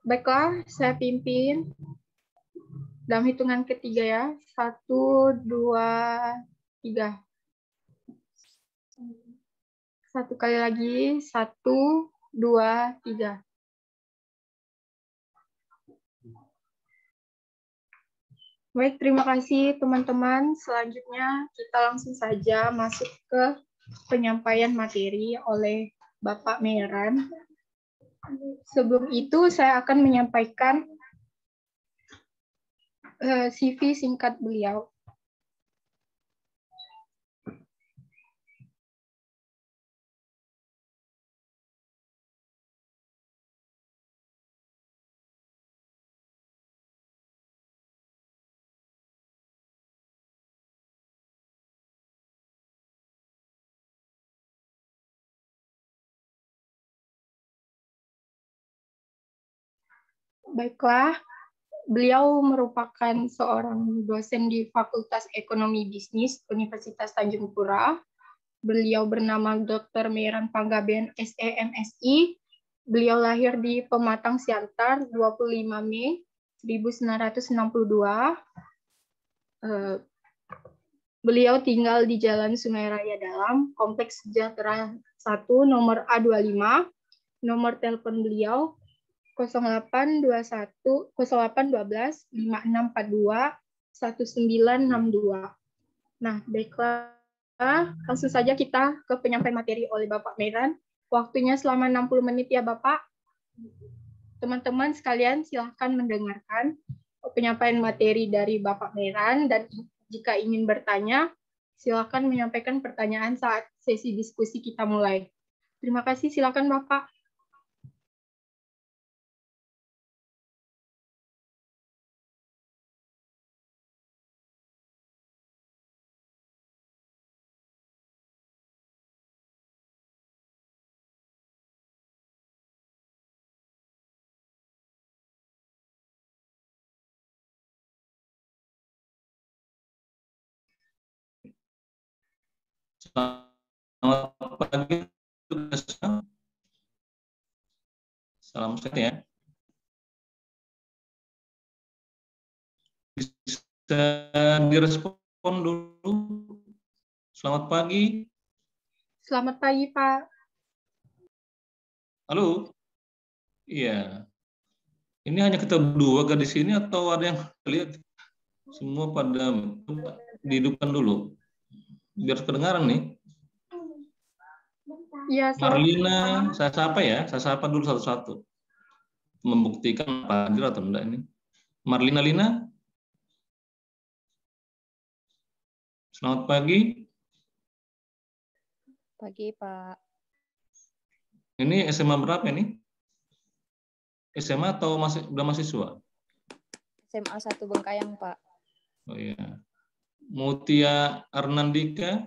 Baiklah, saya pimpin dalam hitungan ketiga ya. 1, 2, 3. Satu kali lagi. 1, 2, 3. Baik, terima kasih teman-teman. Selanjutnya kita langsung saja masuk ke penyampaian materi oleh Bapak Meran. Sebelum itu saya akan menyampaikan CV singkat beliau. Baiklah, beliau merupakan seorang dosen di Fakultas Ekonomi Bisnis Universitas Tanjung Pura. Beliau bernama Dr. Meran Panggabean SEMSI. Beliau lahir di Pematang Siantar 25 Mei 1962. Beliau tinggal di Jalan Sungai Raya Dalam, Kompleks Sejahtera 1, nomor A25. Nomor telepon beliau 0821 0812 5642 1962. Nah, baiklah, langsung saja kita ke penyampaian materi oleh Bapak Meran. Waktunya selama 60 menit ya Bapak. Teman-teman sekalian silahkan mendengarkan penyampaian materi dari Bapak Meran, dan jika ingin bertanya, silahkan menyampaikan pertanyaan saat sesi diskusi kita mulai. Terima kasih, silakan Bapak. Selamat pagi, salam sehat ya. Bisa direspon dulu. Selamat pagi. Selamat pagi, Pak. Halo. Iya. Ini hanya kita berdua kan di sini atau ada yang lihat? Semua pada dihidupkan dulu. Biar kedengaran nih. Ya, Marlina, saya sapa ya. Saya sapa dulu satu-satu. Membuktikan apa hadir atau enggak ini. Marlina Lina. Selamat pagi. Pagi, Pak. Ini SMA berapa ini? SMA atau udah mahasiswa? SMA 1 Bengkayang, Pak. Oh iya. Mutia Arnandika.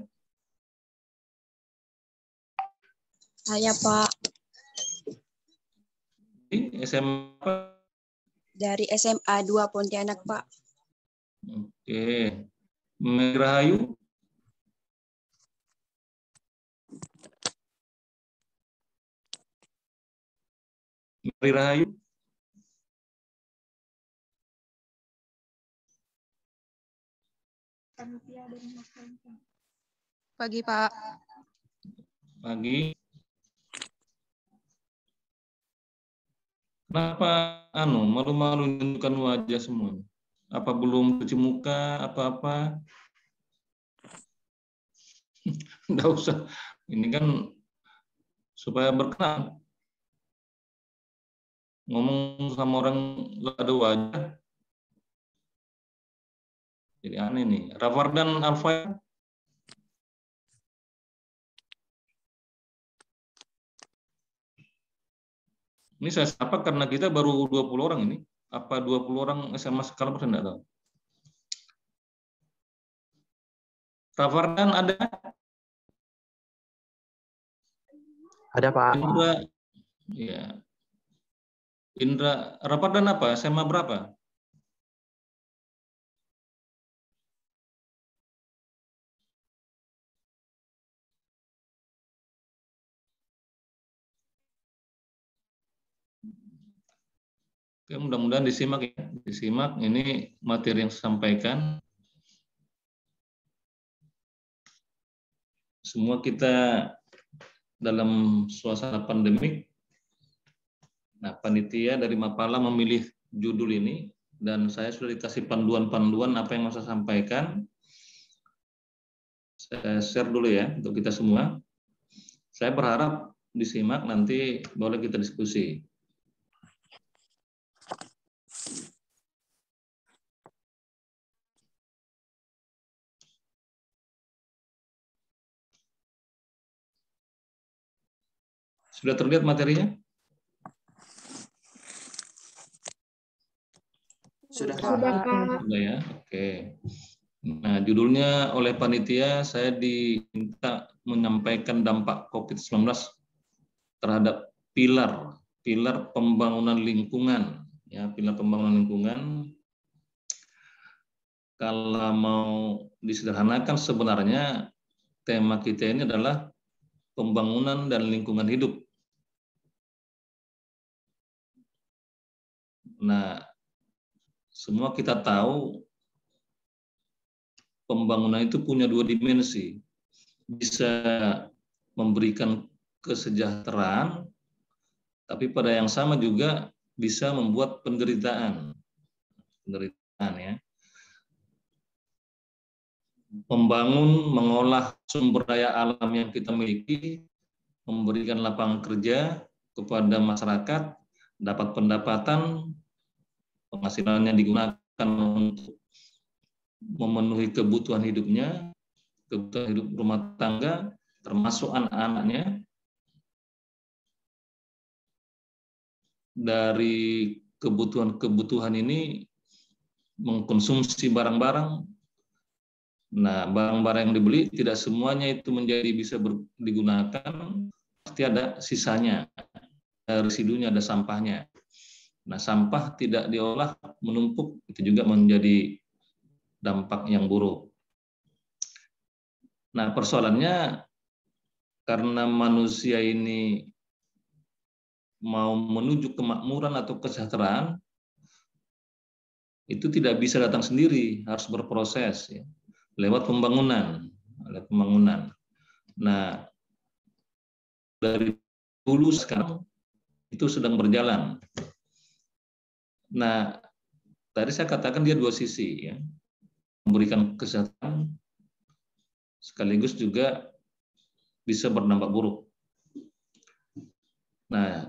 Saya, Pak. SMA Dari SMA 2 Pontianak, Pak. Oke. Merahayu. Mari Rahayu. Pagi, Pak. Pagi. Kenapa malu-malu menunjukkan wajah semua? Apa belum cuci muka apa-apa? Enggak usah. Ini kan supaya berkenan. Ngomong sama orang nggak ada wajah. Jadi aneh nih. Rafardan Alfa. Ini saya sapa karena kita baru 20 orang ini. Apa 20 orang SMA sekarang saya enggak tahu. Rafardan ada? Ada, Pak. Indra, ya. Indra, Rafardan apa? SMA berapa? Oke, mudah-mudahan disimak ya. Disimak ini materi yang saya sampaikan. Semua kita dalam suasana pandemik. Nah, panitia dari Mapala memilih judul ini dan saya sudah dikasih panduan-panduan apa yang mau saya sampaikan. Saya share dulu ya untuk kita semua. Saya berharap disimak, nanti boleh kita diskusi. Sudah terlihat materinya? Sudah, Sudah, Pak. Pak. Sudah ya, oke. Nah, judulnya oleh panitia saya diminta menyampaikan dampak COVID-19 terhadap pilar pembangunan lingkungan. Ya, pilar pembangunan lingkungan. Kalau mau disederhanakan sebenarnya tema kita ini adalah pembangunan dan lingkungan hidup. Nah, semua kita tahu pembangunan itu punya dua dimensi. Bisa memberikan kesejahteraan, tapi pada yang sama juga bisa membuat penderitaan. Penderitaan ya. Membangun, mengolah sumber daya alam yang kita miliki, memberikan lapangan kerja kepada masyarakat, dapat pendapatan, penghasilannya digunakan untuk memenuhi kebutuhan hidupnya, kebutuhan hidup rumah tangga, termasuk anak-anaknya. Dari kebutuhan-kebutuhan ini mengkonsumsi barang-barang. Nah, barang-barang yang dibeli tidak semuanya itu menjadi bisa digunakan, pasti ada sisanya, ada residunya, ada sampahnya. Nah, sampah tidak diolah, menumpuk, itu juga menjadi dampak yang buruk. Nah, persoalannya karena manusia ini mau menuju kemakmuran atau kesejahteraan, itu tidak bisa datang sendiri, harus berproses ya, lewat pembangunan. Nah, dari dulu sekarang itu sedang berjalan. Nah, tadi saya katakan dia dua sisi ya, memberikan kesehatan sekaligus juga bisa berdampak buruk. Nah,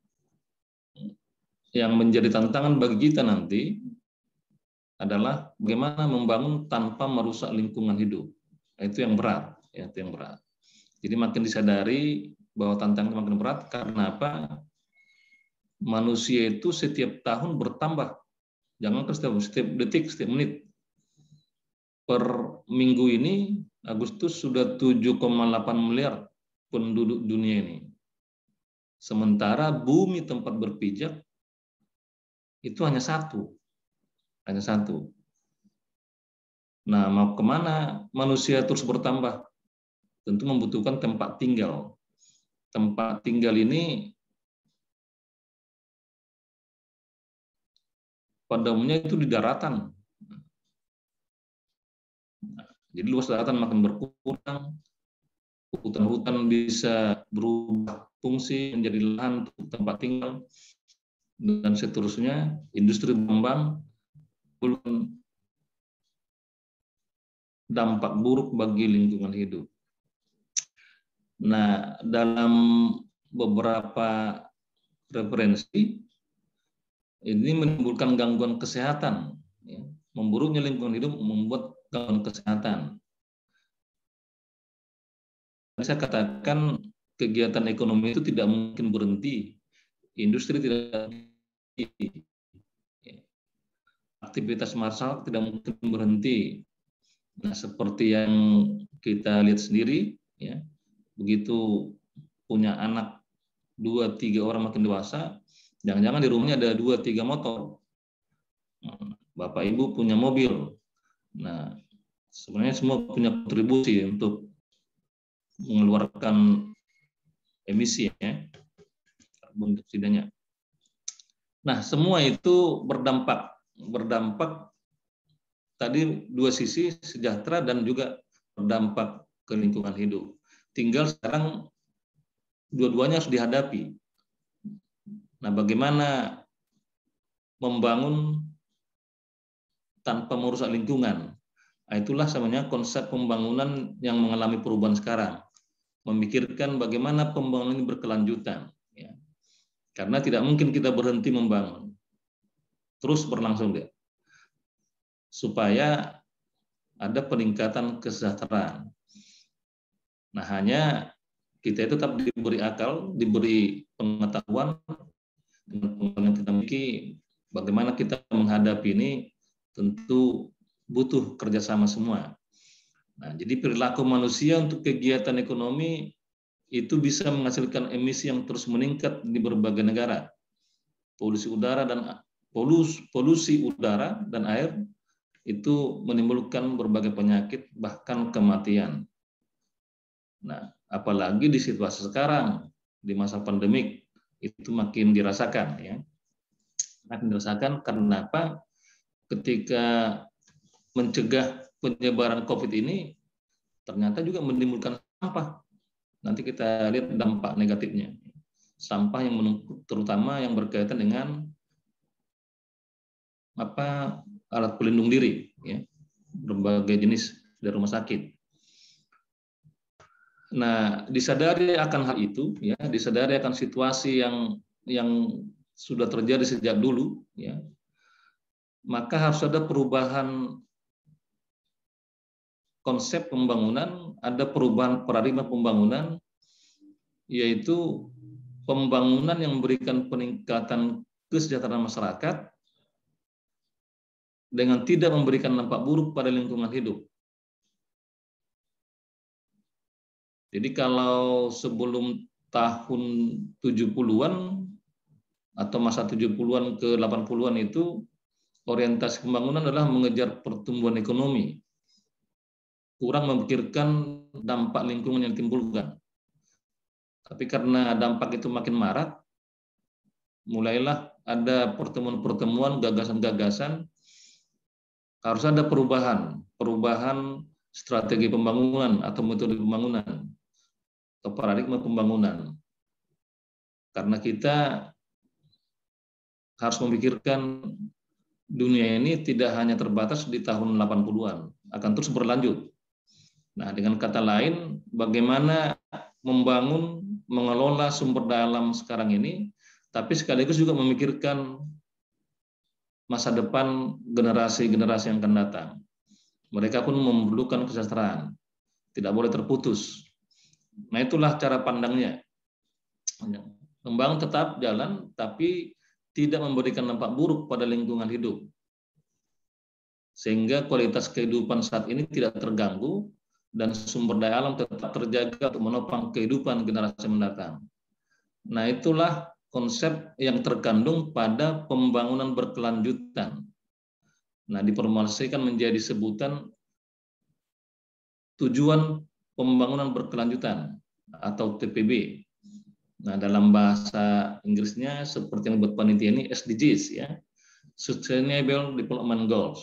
yang menjadi tantangan bagi kita nanti adalah bagaimana membangun tanpa merusak lingkungan hidup. Nah, itu yang berat, ya, itu yang berat. Jadi makin disadari bahwa tantangan makin berat karena apa? Manusia itu setiap tahun bertambah. Jangankan setiap detik, setiap menit. Per minggu ini Agustus sudah 7,8 miliar penduduk dunia ini. Sementara bumi tempat berpijak itu hanya satu. Hanya satu. Nah, mau kemana manusia terus bertambah? Tentu membutuhkan tempat tinggal. Tempat tinggal ini pada umumnya itu di daratan. Jadi luas daratan makin berkurang, hutan-hutan bisa berubah fungsi menjadi lahan untuk tempat tinggal, dan seterusnya. Industri berkembang, dampak buruk bagi lingkungan hidup. Nah, dalam beberapa referensi, ini menimbulkan gangguan kesehatan. Ya. Memburuknya lingkungan hidup membuat gangguan kesehatan. Saya katakan kegiatan ekonomi itu tidak mungkin berhenti. Industri tidak berhenti. Aktivitas masyarakat tidak mungkin berhenti. Nah, seperti yang kita lihat sendiri, ya, begitu punya anak 2-3 orang makin dewasa, jangan-jangan di rumahnya ada 2-3 motor. Bapak Ibu punya mobil. Nah, sebenarnya semua punya kontribusi untuk mengeluarkan emisi ya, karbon dioksidanya. Nah, semua itu berdampak tadi dua sisi, sejahtera dan juga berdampak ke lingkungan hidup. Tinggal sekarang dua-duanya harus dihadapi. Nah, bagaimana membangun tanpa merusak lingkungan? Nah, itulah sebenarnya konsep pembangunan yang mengalami perubahan sekarang. Memikirkan bagaimana pembangunan ini berkelanjutan. Ya. Karena tidak mungkin kita berhenti membangun. Terus berlangsung dia. Supaya ada peningkatan kesejahteraan. Nah, hanya kita itu tetap diberi akal, diberi pengetahuan, dengan pengetahuan yang kita miliki, bagaimana kita menghadapi ini tentu butuh kerjasama semua. Nah, jadi perilaku manusia untuk kegiatan ekonomi itu bisa menghasilkan emisi yang terus meningkat di berbagai negara. Polusi udara dan air itu menimbulkan berbagai penyakit bahkan kematian. Nah, apalagi di situasi sekarang di masa pandemik itu makin dirasakan ya. Makin dirasakan karena apa? Ketika mencegah penyebaran COVID ini ternyata juga menimbulkan sampah. Nanti kita lihat dampak negatifnya. Sampah yang menumpuk terutama yang berkaitan dengan alat pelindung diri ya. Berbagai jenis dari rumah sakit. Nah, disadari akan hal itu ya, disadari akan situasi yang sudah terjadi sejak dulu ya. Maka harus ada perubahan konsep pembangunan, ada perubahan paradigma pembangunan, yaitu pembangunan yang memberikan peningkatan kesejahteraan masyarakat dengan tidak memberikan dampak buruk pada lingkungan hidup. Jadi kalau sebelum tahun 70-an atau masa 70-an ke 80-an itu orientasi pembangunan adalah mengejar pertumbuhan ekonomi. Kurang memikirkan dampak lingkungan yang timbulkan. Tapi karena dampak itu makin marak, mulailah ada pertemuan-pertemuan, gagasan-gagasan, harus ada perubahan strategi pembangunan atau metode pembangunan, atau paradigma pembangunan. Karena kita harus memikirkan dunia ini tidak hanya terbatas di tahun 80-an, akan terus berlanjut. Nah, dengan kata lain, bagaimana membangun, mengelola sumber daya alam sekarang ini, tapi sekaligus juga memikirkan masa depan generasi-generasi yang akan datang. Mereka pun memerlukan kesejahteraan, tidak boleh terputus. Nah, itulah cara pandangnya. Membangun tetap jalan, tapi tidak memberikan dampak buruk pada lingkungan hidup. Sehingga kualitas kehidupan saat ini tidak terganggu, dan sumber daya alam tetap terjaga untuk menopang kehidupan generasi mendatang. Nah, itulah konsep yang terkandung pada pembangunan berkelanjutan. Nah, diformulasikan menjadi sebutan tujuan pembangunan berkelanjutan atau TPB. Nah, dalam bahasa Inggrisnya seperti yang buat panitia ini SDGs ya, Sustainable Development Goals.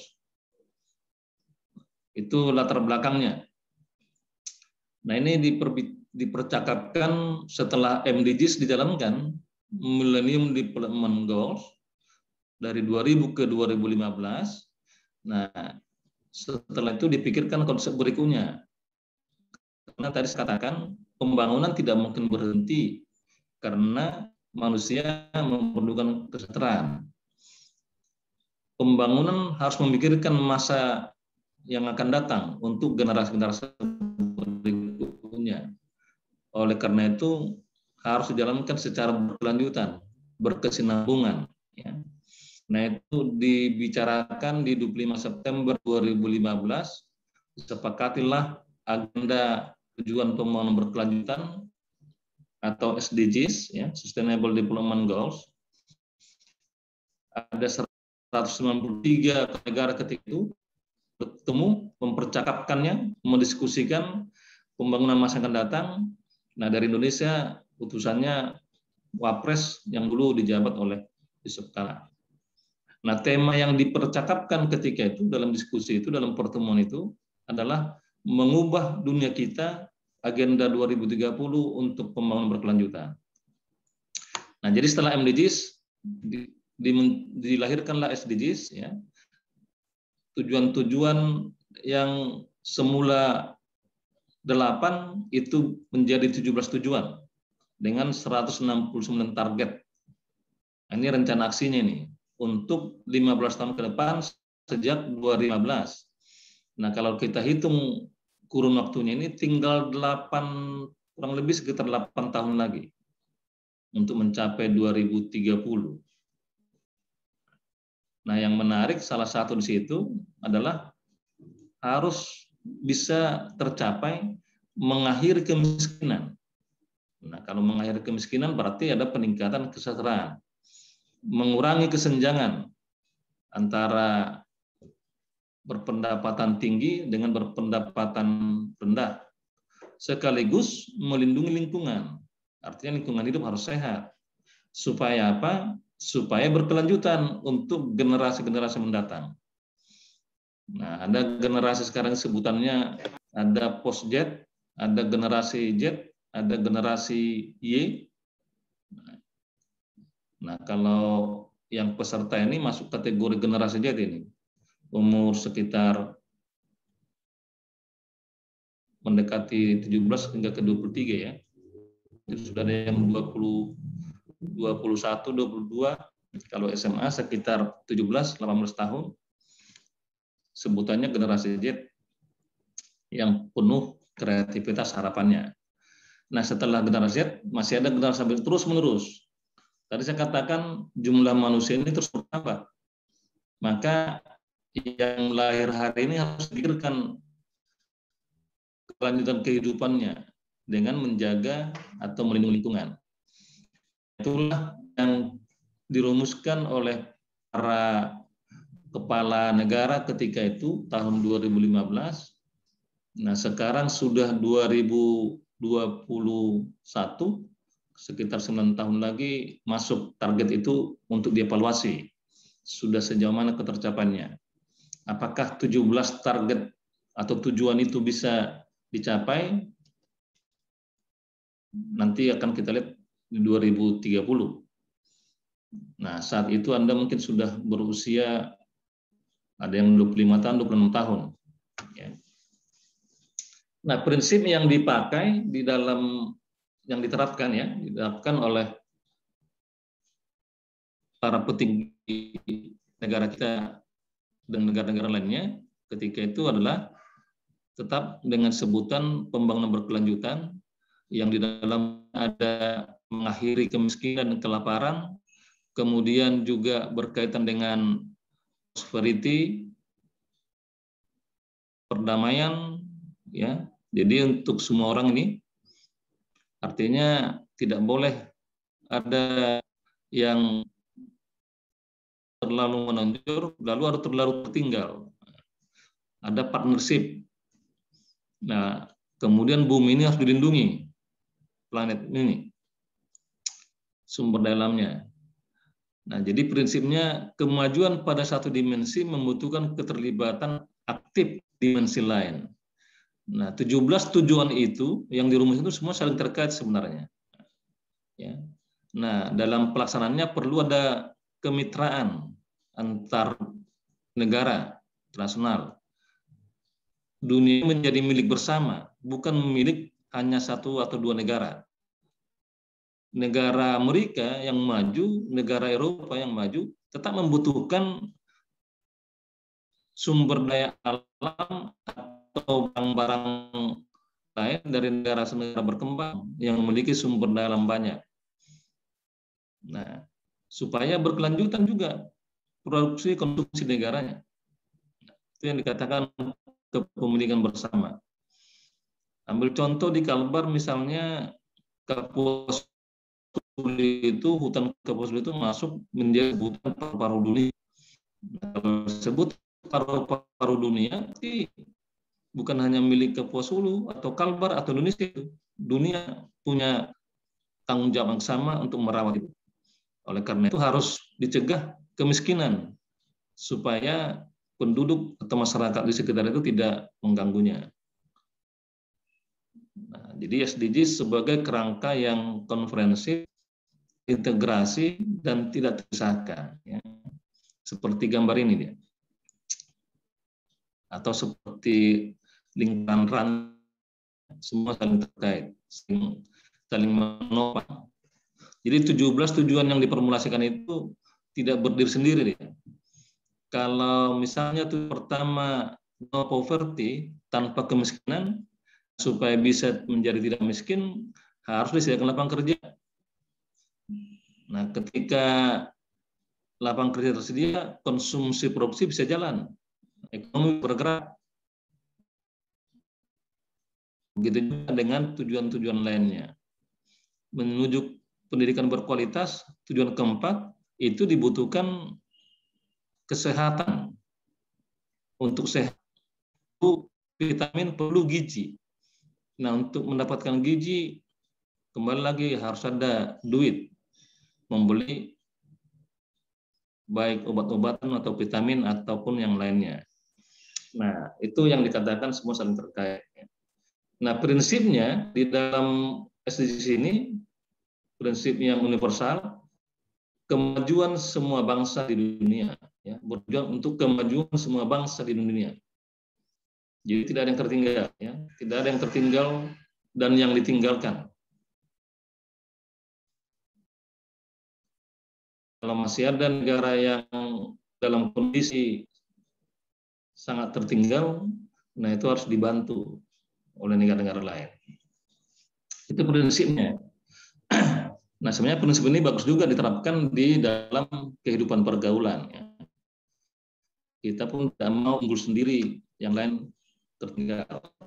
Itu latar belakangnya. Nah, ini dipercakapkan setelah MDGs dijalankan, Millennium Development Goals dari 2000 ke 2015. Nah, setelah itu dipikirkan konsep berikutnya. Karena tadi saya katakan pembangunan tidak mungkin berhenti karena manusia memerlukan kesejahteraan. Pembangunan harus memikirkan masa yang akan datang untuk generasi-generasi berikutnya. Oleh karena itu harus dijalankan secara berkelanjutan, berkesinambungan. Ya. Nah, itu dibicarakan di 25 September 2015, disepakatilah agenda tujuan pembangunan berkelanjutan atau SDGs, ya, Sustainable Development Goals. Ada 193 negara ketika itu bertemu, mempercakapkannya, mendiskusikan pembangunan masa yang akan datang. Nah, dari Indonesia, putusannya Wapres yang dulu dijabat oleh Yusuf Kala. Nah, tema yang dipercakapkan ketika itu dalam diskusi itu, dalam pertemuan itu adalah mengubah dunia kita agenda 2030 untuk pembangunan berkelanjutan. Nah, jadi setelah MDGs dilahirkanlah SDGs, ya. Tujuan-tujuan yang semula 8 itu menjadi 17 tujuan dengan 169 target. Nah, ini rencana aksinya nih untuk 15 tahun ke depan sejak 2015. Nah, kalau kita hitung kurun waktunya ini tinggal kurang lebih sekitar 8 tahun lagi untuk mencapai 2030. Nah, yang menarik salah satu di situ adalah harus bisa tercapai mengakhiri kemiskinan. Nah, kalau mengakhiri kemiskinan berarti ada peningkatan kesejahteraan, mengurangi kesenjangan antara berpendapatan tinggi dengan berpendapatan rendah, sekaligus melindungi lingkungan. Artinya lingkungan hidup harus sehat. Supaya apa? Supaya berkelanjutan untuk generasi-generasi mendatang. Nah, ada generasi sekarang sebutannya ada post Z, ada generasi Z, ada generasi Y. Nah, kalau yang peserta ini masuk kategori generasi Z ini, umur sekitar mendekati 17 hingga ke 23 ya. Jadi sudah ada yang 20, 21, 22, kalau SMA sekitar 17, 18 tahun. Sebutannya generasi Z yang penuh kreativitas harapannya. Nah, setelah generasi Z masih ada generasi terus menerus. Tadi saya katakan jumlah manusia ini terus bertambah. Maka yang lahir hari ini harus dipikirkan kelanjutan kehidupannya dengan menjaga atau melindungi lingkungan. Itulah yang dirumuskan oleh para kepala negara ketika itu tahun 2015. Nah, sekarang sudah 2021, sekitar 9 tahun lagi masuk target itu untuk dievaluasi. Sudah sejauh mana ketercapaiannya? Apakah 17 target atau tujuan itu bisa dicapai? Nanti akan kita lihat di 2030. Nah, saat itu Anda mungkin sudah berusia, ada yang 25 tahun, 26 tahun. Ya. Nah, prinsip yang dipakai di dalam, yang diterapkan ya, diterapkan oleh para petinggi negara kita dan negara-negara lainnya ketika itu adalah tetap dengan sebutan pembangunan berkelanjutan yang di dalam ada mengakhiri kemiskinan dan kelaparan, kemudian juga berkaitan dengan prosperity, perdamaian, ya. Jadi untuk semua orang ini, artinya tidak boleh ada yang terlalu menonjol, lalu harus terlalu tertinggal. Ada partnership. Nah, kemudian bumi ini harus dilindungi, planet ini, sumber daya alamnya. Nah, jadi prinsipnya kemajuan pada satu dimensi membutuhkan keterlibatan aktif dimensi lain. Nah, 17 tujuan itu yang dirumuskan itu semua saling terkait sebenarnya. Ya. Nah, dalam pelaksanaannya perlu ada kemitraan antar negara internasional. Dunia menjadi milik bersama, bukan milik hanya satu atau dua negara. Negara Amerika yang maju, negara Eropa yang maju, tetap membutuhkan sumber daya alam atau barang-barang lain dari negara-negara berkembang yang memiliki sumber daya alam banyak. Nah, supaya berkelanjutan juga produksi konsumsi negaranya. Itu yang dikatakan kepemilikan bersama. Ambil contoh di Kalbar misalnya, Kapuas itu, hutan Kapuas itu masuk menjadi hutan paru-paru dunia. Kalau disebut paru-paru dunia, tapi bukan hanya milik Kapuas Hulu atau Kalbar atau Indonesia itu. Dunia punya tanggung jawab yang sama untuk merawat itu. Oleh karena itu harus dicegah kemiskinan supaya penduduk atau masyarakat di sekitar itu tidak mengganggunya. Nah, jadi SDGs sebagai kerangka yang komprehensif, integrasi, dan tidak terpisahkan. Ya. Seperti gambar ini dia. Atau seperti lingkaran rantai, semua saling terkait, saling menopang. Jadi 17 tujuan yang diformulasikan itu tidak berdiri sendiri. Ya. Kalau misalnya tuh pertama no poverty, tanpa kemiskinan, supaya bisa menjadi tidak miskin harus disediakan lapangan kerja. Nah, ketika lapangan kerja tersedia, konsumsi produksi bisa jalan, ekonomi bergerak. Begitu juga dengan tujuan-tujuan lainnya. Menuju pendidikan berkualitas, tujuan keempat itu dibutuhkan kesehatan. Untuk sehat, perlu vitamin, perlu gizi. Nah, untuk mendapatkan gizi, kembali lagi harus ada duit, membeli baik obat-obatan atau vitamin ataupun yang lainnya. Nah, itu yang dikatakan semua saling terkait. Nah, prinsipnya di dalam SDGs ini, prinsip yang universal, kemajuan semua bangsa di dunia, ya, berjuang untuk kemajuan semua bangsa di dunia. Jadi tidak ada yang tertinggal, ya, tidak ada yang tertinggal dan yang ditinggalkan. Kalau masih ada negara yang dalam kondisi sangat tertinggal, nah itu harus dibantu oleh negara-negara lain. Itu prinsipnya. Nah, sebenarnya prinsip ini bagus juga diterapkan di dalam kehidupan pergaulan. Ya. Kita pun tidak mau unggul sendiri, yang lain tertinggal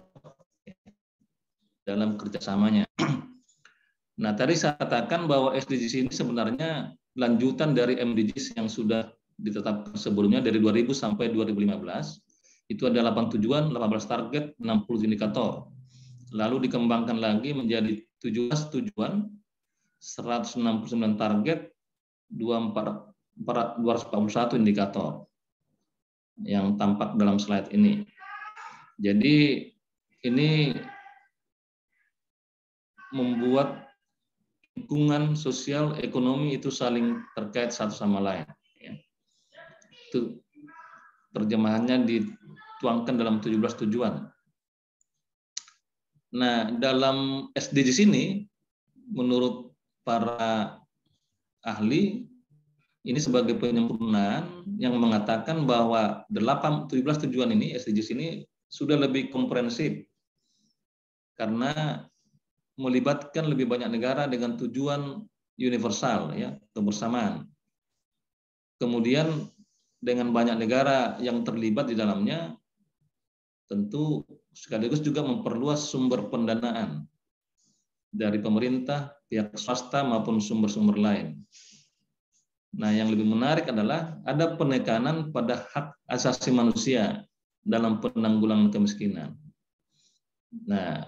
dalam kerjasamanya. Nah, tadi saya katakan bahwa SDGs ini sebenarnya lanjutan dari MDGs yang sudah ditetapkan sebelumnya dari 2000 sampai 2015. Itu ada 8 tujuan, 18 target, 60 indikator. Lalu dikembangkan lagi menjadi 17 tujuan, 169 target, 241 indikator yang tampak dalam slide ini. Jadi ini membuat lingkungan sosial, ekonomi itu saling terkait satu sama lain. Ya. Itu terjemahannya dituangkan dalam 17 tujuan. Nah, dalam SDGs ini, menurut para ahli, ini sebagai penyempurnaan yang mengatakan bahwa 17 tujuan ini, SDGs ini, sudah lebih komprehensif karena melibatkan lebih banyak negara dengan tujuan universal, ya, kebersamaan. Kemudian dengan banyak negara yang terlibat di dalamnya, tentu sekaligus juga memperluas sumber pendanaan dari pemerintah, pihak swasta maupun sumber-sumber lain. Nah, yang lebih menarik adalah ada penekanan pada hak asasi manusia dalam penanggulangan kemiskinan. Nah,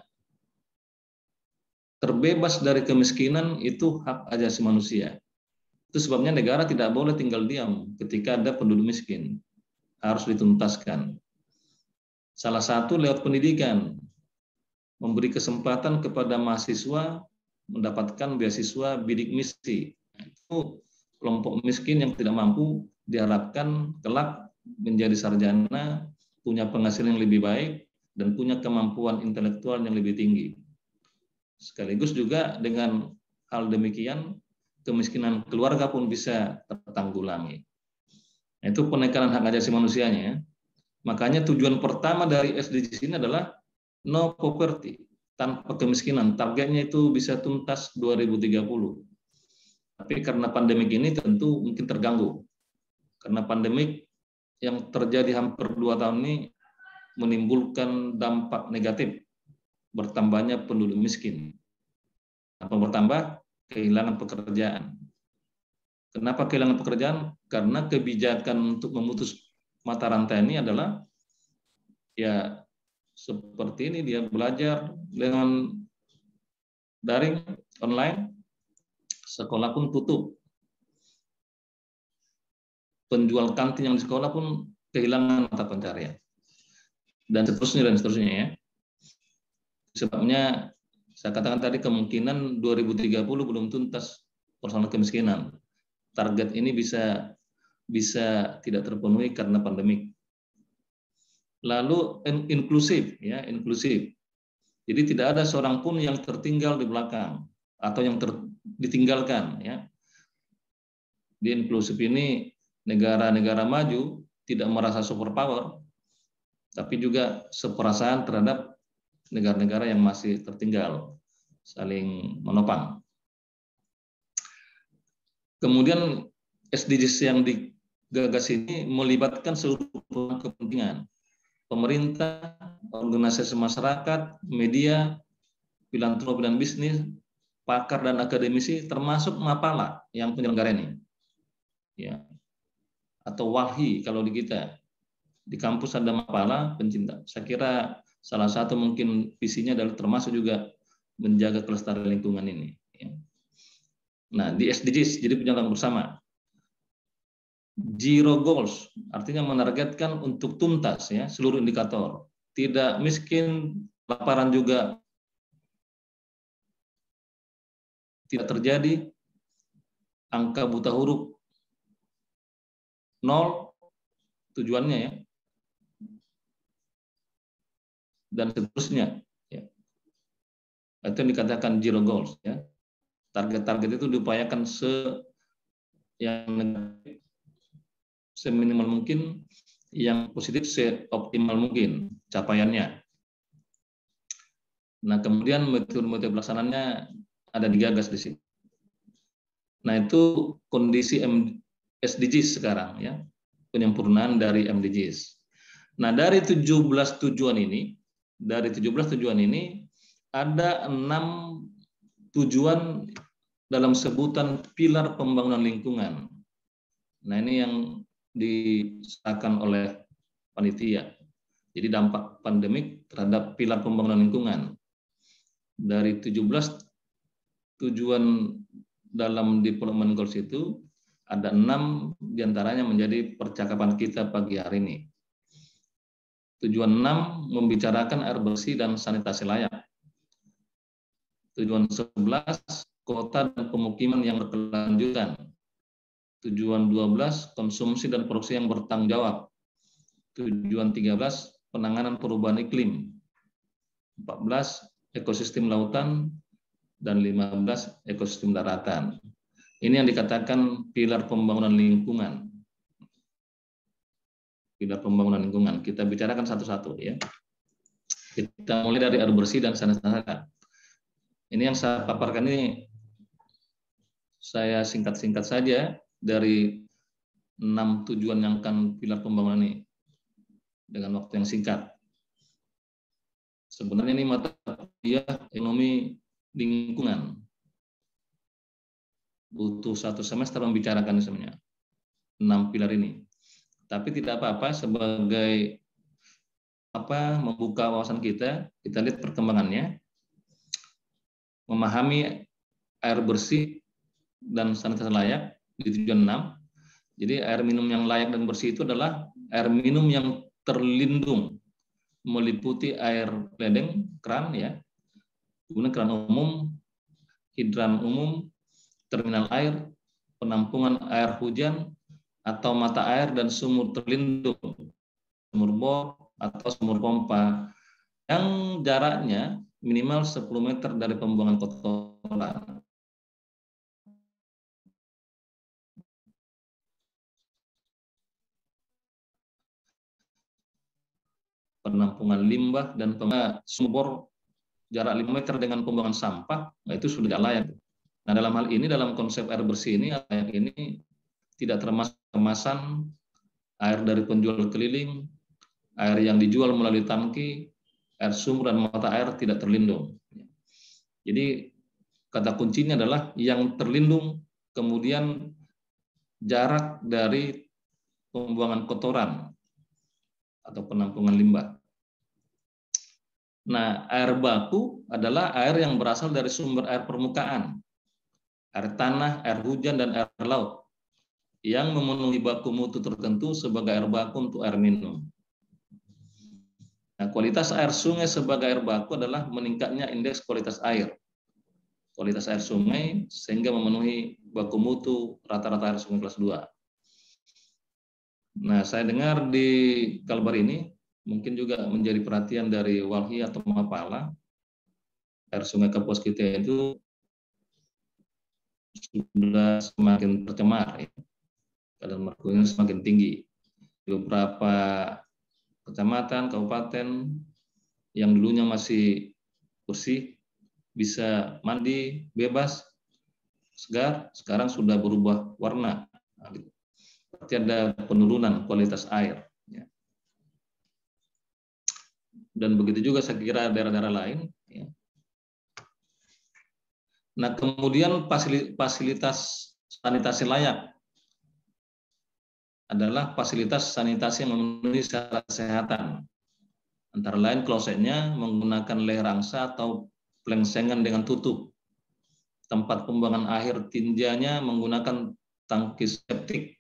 terbebas dari kemiskinan itu hak asasi manusia. Itu sebabnya negara tidak boleh tinggal diam ketika ada penduduk miskin. Harus dituntaskan. Salah satu lewat pendidikan. Memberi kesempatan kepada mahasiswa mendapatkan beasiswa bidik misi. Itu kelompok miskin yang tidak mampu diharapkan kelak menjadi sarjana, punya penghasilan yang lebih baik, dan punya kemampuan intelektual yang lebih tinggi. Sekaligus juga dengan hal demikian, kemiskinan keluarga pun bisa tertanggulangi. Itu penekanan hak asasi manusianya. Makanya tujuan pertama dari SDGs ini adalah no poverty, tanpa kemiskinan. Targetnya itu bisa tuntas 2030. Tapi karena pandemik ini tentu mungkin terganggu. Karena pandemik yang terjadi hampir 2 tahun ini menimbulkan dampak negatif, bertambahnya penduduk miskin. Apa bertambah? Kehilangan pekerjaan. Kenapa kehilangan pekerjaan? Karena kebijakan untuk memutus mata rantai ini adalah ya seperti ini, dia belajar dengan daring, online, sekolah pun tutup. penjual kantin yang di sekolah pun kehilangan mata pencarian. Dan seterusnya ya. Sebabnya saya katakan tadi kemungkinan 2030 belum tuntas persoalan kemiskinan. Target ini bisa tidak terpenuhi karena pandemik. Lalu inklusif ya, inklusif. Jadi tidak ada seorang pun yang tertinggal di belakang atau yang ditinggalkan ya. Di inklusif ini negara-negara maju tidak merasa superpower, tapi juga seperasaan terhadap negara-negara yang masih tertinggal, saling menopang. Kemudian SDGs yang digagas ini melibatkan seluruh kepentingan, pemerintah, organisasi masyarakat, media, filantropi dan bisnis, pakar dan akademisi, termasuk Mapala yang penyelenggara ini. Ya. Atau WALHI kalau di kita. Di kampus ada Mapala pencinta. Saya kira salah satu mungkin visinya adalah termasuk juga menjaga kelestarian lingkungan ini. Ya. Nah, di SDGs, jadi penjagaan bersama. Zero goals, artinya menargetkan untuk tuntas ya seluruh indikator. Tidak miskin, laparan juga tidak terjadi, angka buta huruf 0 tujuannya ya, dan seterusnya. Ya. Itu yang dikatakan zero goals ya. Target-target itu diupayakan seminimal mungkin, yang positif seoptimal mungkin capaiannya. Nah, kemudian metode-metode pelaksanaannya ada digagas di sini. Nah, itu kondisi SDGs sekarang ya, penyempurnaan dari MDGs. Nah, dari 17 tujuan ini, ada 6 tujuan dalam sebutan pilar pembangunan lingkungan. Nah, ini yang disahkan oleh panitia. Jadi dampak pandemik terhadap pilar pembangunan lingkungan. Dari 17 tujuan dalam development goals itu, ada 6 diantaranya menjadi percakapan kita pagi hari ini. Tujuan 6 membicarakan air bersih dan sanitasi layak. Tujuan 11 kota dan pemukiman yang berkelanjutan. Tujuan 12 konsumsi dan produksi yang bertanggung jawab. Tujuan 13 penanganan perubahan iklim. 14 ekosistem lautan dan 15 ekosistem daratan. Ini yang dikatakan pilar pembangunan lingkungan. Pilar pembangunan lingkungan. Kita bicarakan satu-satu ya. Kita mulai dari air bersih dan sanitasi. Ini yang saya paparkan ini saya singkat-singkat saja dari 6 tujuan yang akan pilar pembangunan ini dengan waktu yang singkat. Sebenarnya ini mata kuliah ekonomi lingkungan. Butuh 1 semester membicarakan sebenarnya 6 pilar ini. Tapi tidak apa-apa, sebagai membuka wawasan kita lihat perkembangannya, memahami air bersih dan sanitasi layak di tujuan 6. Jadi air minum yang layak dan bersih itu adalah air minum yang terlindung, meliputi air ledeng, keran ya, kemudian keran umum, hidran umum, terminal air, penampungan air hujan atau mata air dan sumur terlindung, sumur bor atau sumur pompa yang jaraknya minimal 10 meter dari pembuangan kotoran. Penampungan limbah dan sumur jarak 5 meter dengan pembuangan sampah, nah itu sudah layak. Nah, dalam hal ini, dalam konsep air bersih ini, layak ini tidak termasuk kemasan, air dari penjual keliling, air yang dijual melalui tangki, air sumur dan mata air tidak terlindung. Jadi kata kuncinya adalah yang terlindung, kemudian jarak dari pembuangan kotoran atau penampungan limbah. Nah, air baku adalah air yang berasal dari sumber air permukaan, air tanah, air hujan, dan air laut. yang memenuhi baku mutu tertentu sebagai air baku untuk air minum. Nah, kualitas air sungai sebagai air baku adalah meningkatnya indeks kualitas air. Kualitas air sungai sehingga memenuhi baku mutu rata-rata air sungai kelas 2. Nah, saya dengar di Kalbar ini mungkin juga menjadi perhatian dari Walhi atau Mapala, air sungai Kapuas kita itu sudah semakin tercemar, ya. Kadar merkurinya semakin tinggi. Di beberapa kecamatan, kabupaten yang dulunya masih bersih, bisa mandi bebas, segar, sekarang sudah berubah warna. Berarti ada penurunan kualitas air. Ya. Dan begitu juga saya kira daerah-daerah lain. Ya. Nah, kemudian fasilitas sanitasi layak adalah fasilitas sanitasi yang memenuhi syarat kesehatan. Antara lain klosetnya menggunakan leher angsa atau pelengsengan dengan tutup. Tempat pembuangan akhir tinjanya menggunakan tangki septik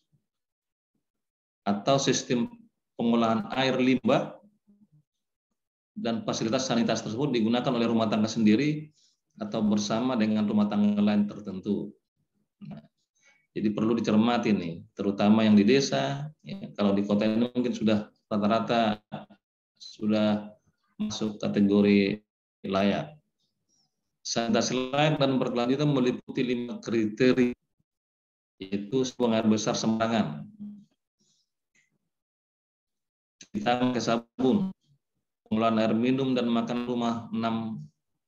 atau sistem pengolahan air limbah, dan fasilitas sanitasi tersebut digunakan oleh rumah tangga sendiri atau bersama dengan rumah tangga lain tertentu. Nah, jadi perlu dicermati nih, terutama yang di desa. Ya, kalau di kota ini mungkin sudah rata-rata sudah masuk kategori layak. Sanitasi layak dan berkelanjutan meliputi 5 kriteria, yaitu buang air besar sembarangan, cuci tangan pakai sabun, pengolahan air minum dan makan rumah 6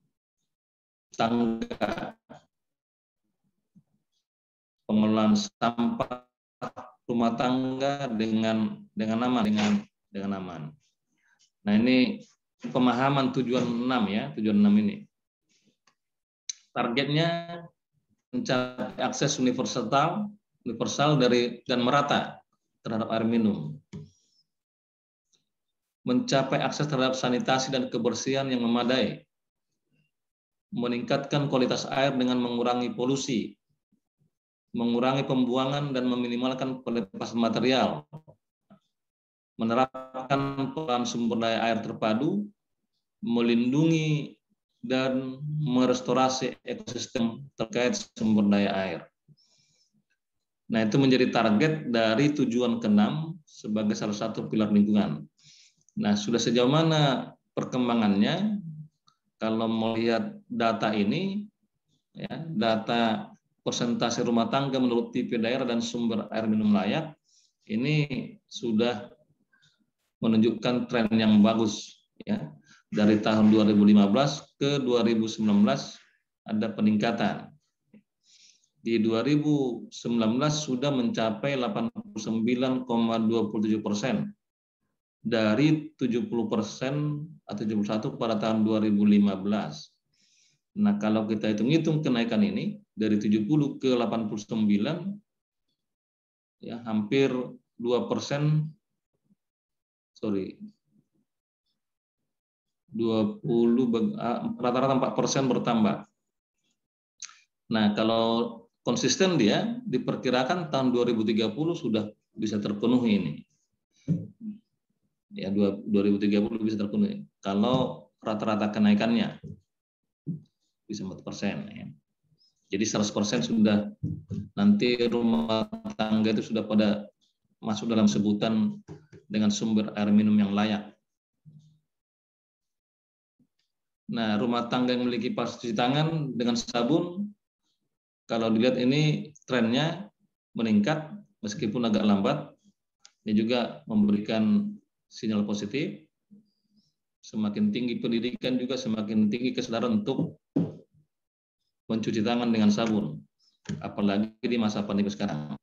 tangga, pengelolaan sampah rumah tangga dengan aman. Nah, ini pemahaman tujuan 6 ya, tujuan 6 ini. Targetnya mencapai akses universal dari dan merata terhadap air minum. Mencapai akses terhadap sanitasi dan kebersihan yang memadai. Meningkatkan kualitas air dengan mengurangi polusi, mengurangi pembuangan dan meminimalkan pelepasan material, menerapkan peran sumber daya air terpadu, melindungi dan merestorasi ekosistem terkait sumber daya air. Nah, itu menjadi target dari tujuan ke-6 sebagai salah satu pilar lingkungan. Nah, sudah sejauh mana perkembangannya? Kalau melihat data ini, ya, data persentase rumah tangga menurut tipe daerah dan sumber air minum layak, ini sudah menunjukkan tren yang bagus, ya. Dari tahun 2015 ke 2019 ada peningkatan. Di 2019 sudah mencapai 89,27% dari 70% atau 71% pada tahun 2015. Nah, kalau kita hitung-hitung kenaikan ini dari 70 ke 89, ya hampir 2%, 20, rata-rata 4% bertambah. Nah, kalau konsisten dia diperkirakan tahun 2030 sudah bisa terpenuhi ini. Ya, 2030 bisa terpenuhi. Kalau rata-rata kenaikannya bisa 4%. Ya. Jadi 100% sudah, nanti rumah tangga itu sudah pada masuk dalam sebutan dengan sumber air minum yang layak. Nah, rumah tangga yang memiliki fasilitas cuci tangan dengan sabun, kalau dilihat ini trennya meningkat meskipun agak lambat. Ini juga memberikan sinyal positif. Semakin tinggi pendidikan juga semakin tinggi kesadaran untuk mencuci tangan dengan sabun, apalagi di masa pandemi sekarang.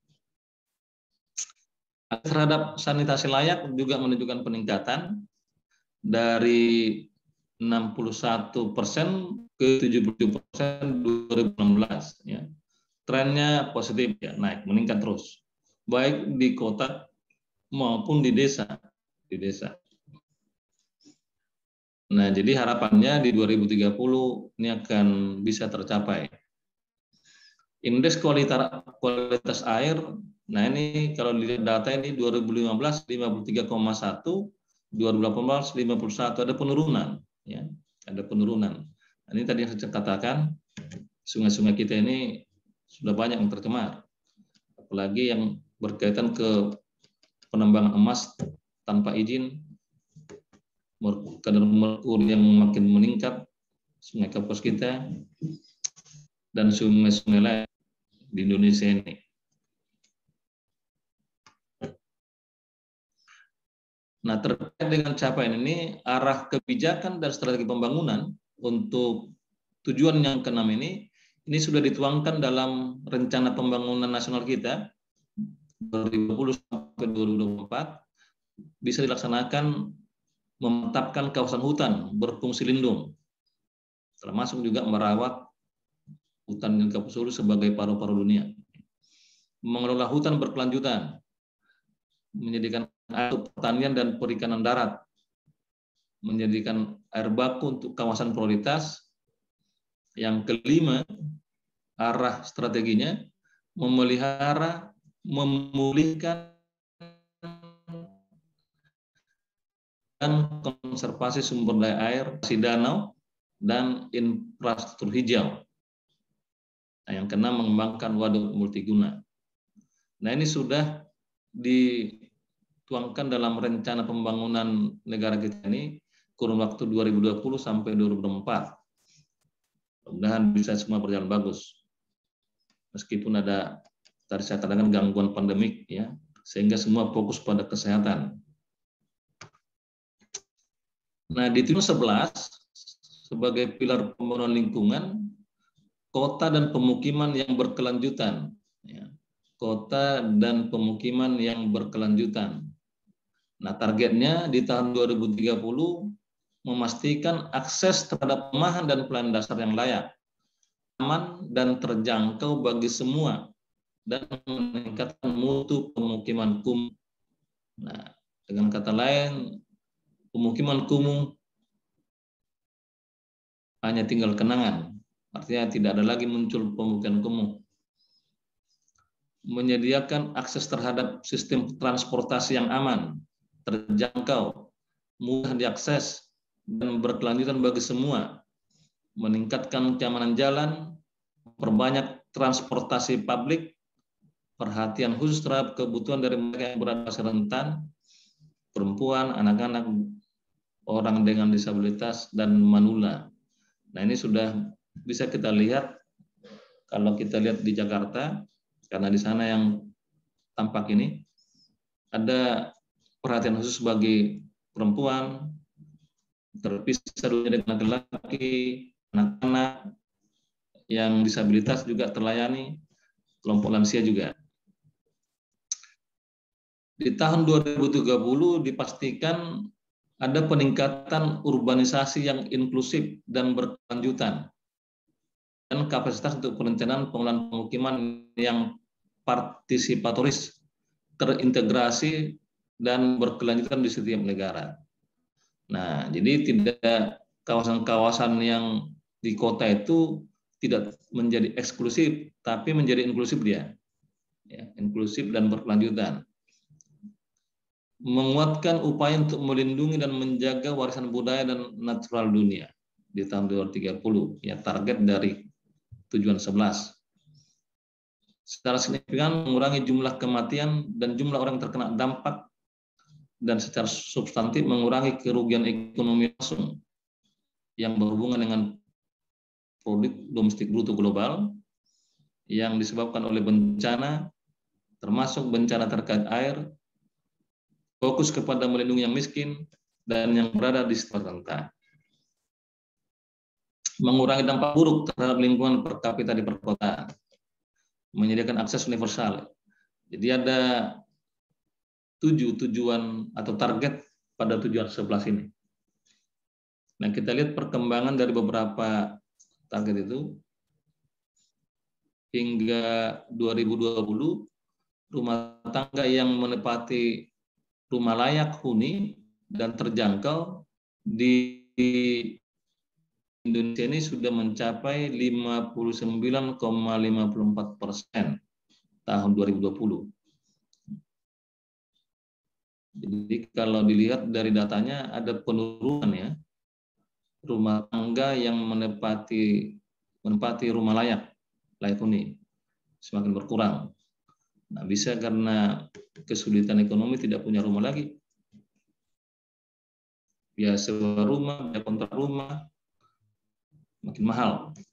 Terhadap sanitasi layak juga menunjukkan peningkatan dari 61% ke 77% 2016. Ya. Trennya positif, ya, naik, meningkat terus, baik di kota maupun di desa. Nah, jadi harapannya di 2030 ini akan bisa tercapai. Indeks kualitas air Nah ini kalau dilihat data ini 2015 53,1, 2018 51, ada penurunan, ya, ada penurunan. Nah, ini tadi yang saya katakan, sungai-sungai kita ini sudah banyak yang tercemar, apalagi yang berkaitan ke penambangan emas tanpa izin, kadar merkuri yang makin meningkat, sungai Kapuas kita dan sungai-sungai lain di Indonesia ini. Nah, terkait dengan capaian ini, arah kebijakan dan strategi pembangunan untuk tujuan yang keenam ini sudah dituangkan dalam rencana pembangunan nasional kita 2020 sampai 2024, bisa dilaksanakan memantapkan kawasan hutan berfungsi lindung, termasuk juga merawat hutan yang Kapuas Hulu sebagai paru-paru dunia, mengelola hutan berkelanjutan, menyediakan air pertanian dan perikanan darat, menjadikan air baku untuk kawasan prioritas. Yang kelima, arah strateginya memelihara, memulihkan, dan konservasi sumber daya air, danau, dan infrastruktur hijau. Nah, yang keenam, mengembangkan waduk multiguna. Nah, ini sudah dituangkan dalam rencana pembangunan negara kita ini kurun waktu 2020 sampai 2024. Mudah-mudahan bisa semua berjalan bagus. Meskipun ada tadi saya katakan gangguan pandemik, ya, sehingga semua fokus pada kesehatan. Nah, di tujuan 11 sebagai pilar pembangunan lingkungan, kota dan pemukiman yang berkelanjutan, ya. Kota dan pemukiman yang berkelanjutan. Nah, targetnya di tahun 2030 memastikan akses terhadap perumahan dan pelayanan dasar yang layak, aman dan terjangkau bagi semua, dan meningkatkan mutu pemukiman kumuh. Nah, dengan kata lain, pemukiman kumuh hanya tinggal kenangan, artinya tidak ada lagi muncul pemukiman kumuh. Menyediakan akses terhadap sistem transportasi yang aman, terjangkau, mudah diakses, dan berkelanjutan bagi semua, meningkatkan keamanan jalan, perbanyak transportasi publik, perhatian khusus terhadap kebutuhan dari mereka yang berada di rentan, perempuan, anak-anak, orang dengan disabilitas, dan manula. Nah, ini sudah bisa kita lihat kalau kita lihat di Jakarta, karena di sana yang tampak ini ada perhatian khusus bagi perempuan, terpisah dunia dengan laki-laki, anak-anak, yang disabilitas juga terlayani, kelompok lansia juga. Di tahun 2030 dipastikan ada peningkatan urbanisasi yang inklusif dan berkelanjutan, dan kapasitas untuk perencanaan pengelolaan pemukiman yang partisipatoris, terintegrasi, dan berkelanjutan di setiap negara. Nah, jadi tidak kawasan-kawasan yang di kota itu tidak menjadi eksklusif, tapi menjadi inklusif dia, ya, inklusif dan berkelanjutan. Menguatkan upaya untuk melindungi dan menjaga warisan budaya dan natural dunia di tahun 2030, ya, target dari tujuan 11. Secara signifikan mengurangi jumlah kematian dan jumlah orang yang terkena dampak, dan secara substantif mengurangi kerugian ekonomi langsung yang berhubungan dengan produk domestik bruto global yang disebabkan oleh bencana, termasuk bencana terkait air, fokus kepada melindungi yang miskin dan yang berada di sekitar rentan. Mengurangi dampak buruk terhadap lingkungan per kapita di perkotaan, menyediakan akses universal. Jadi ada 7 tujuan atau target pada tujuan 11 ini. Nah, kita lihat perkembangan dari beberapa target itu. Hingga 2020, rumah tangga yang menepati rumah layak, huni, dan terjangkau di Indonesia ini sudah mencapai 59,54% tahun 2020. Jadi kalau dilihat dari datanya ada penurunan ya, rumah tangga yang menempati rumah layak huni semakin berkurang. Nah, bisa karena kesulitan ekonomi tidak punya rumah lagi. Biaya sewa rumah, biaya kontrak rumah makin mahal.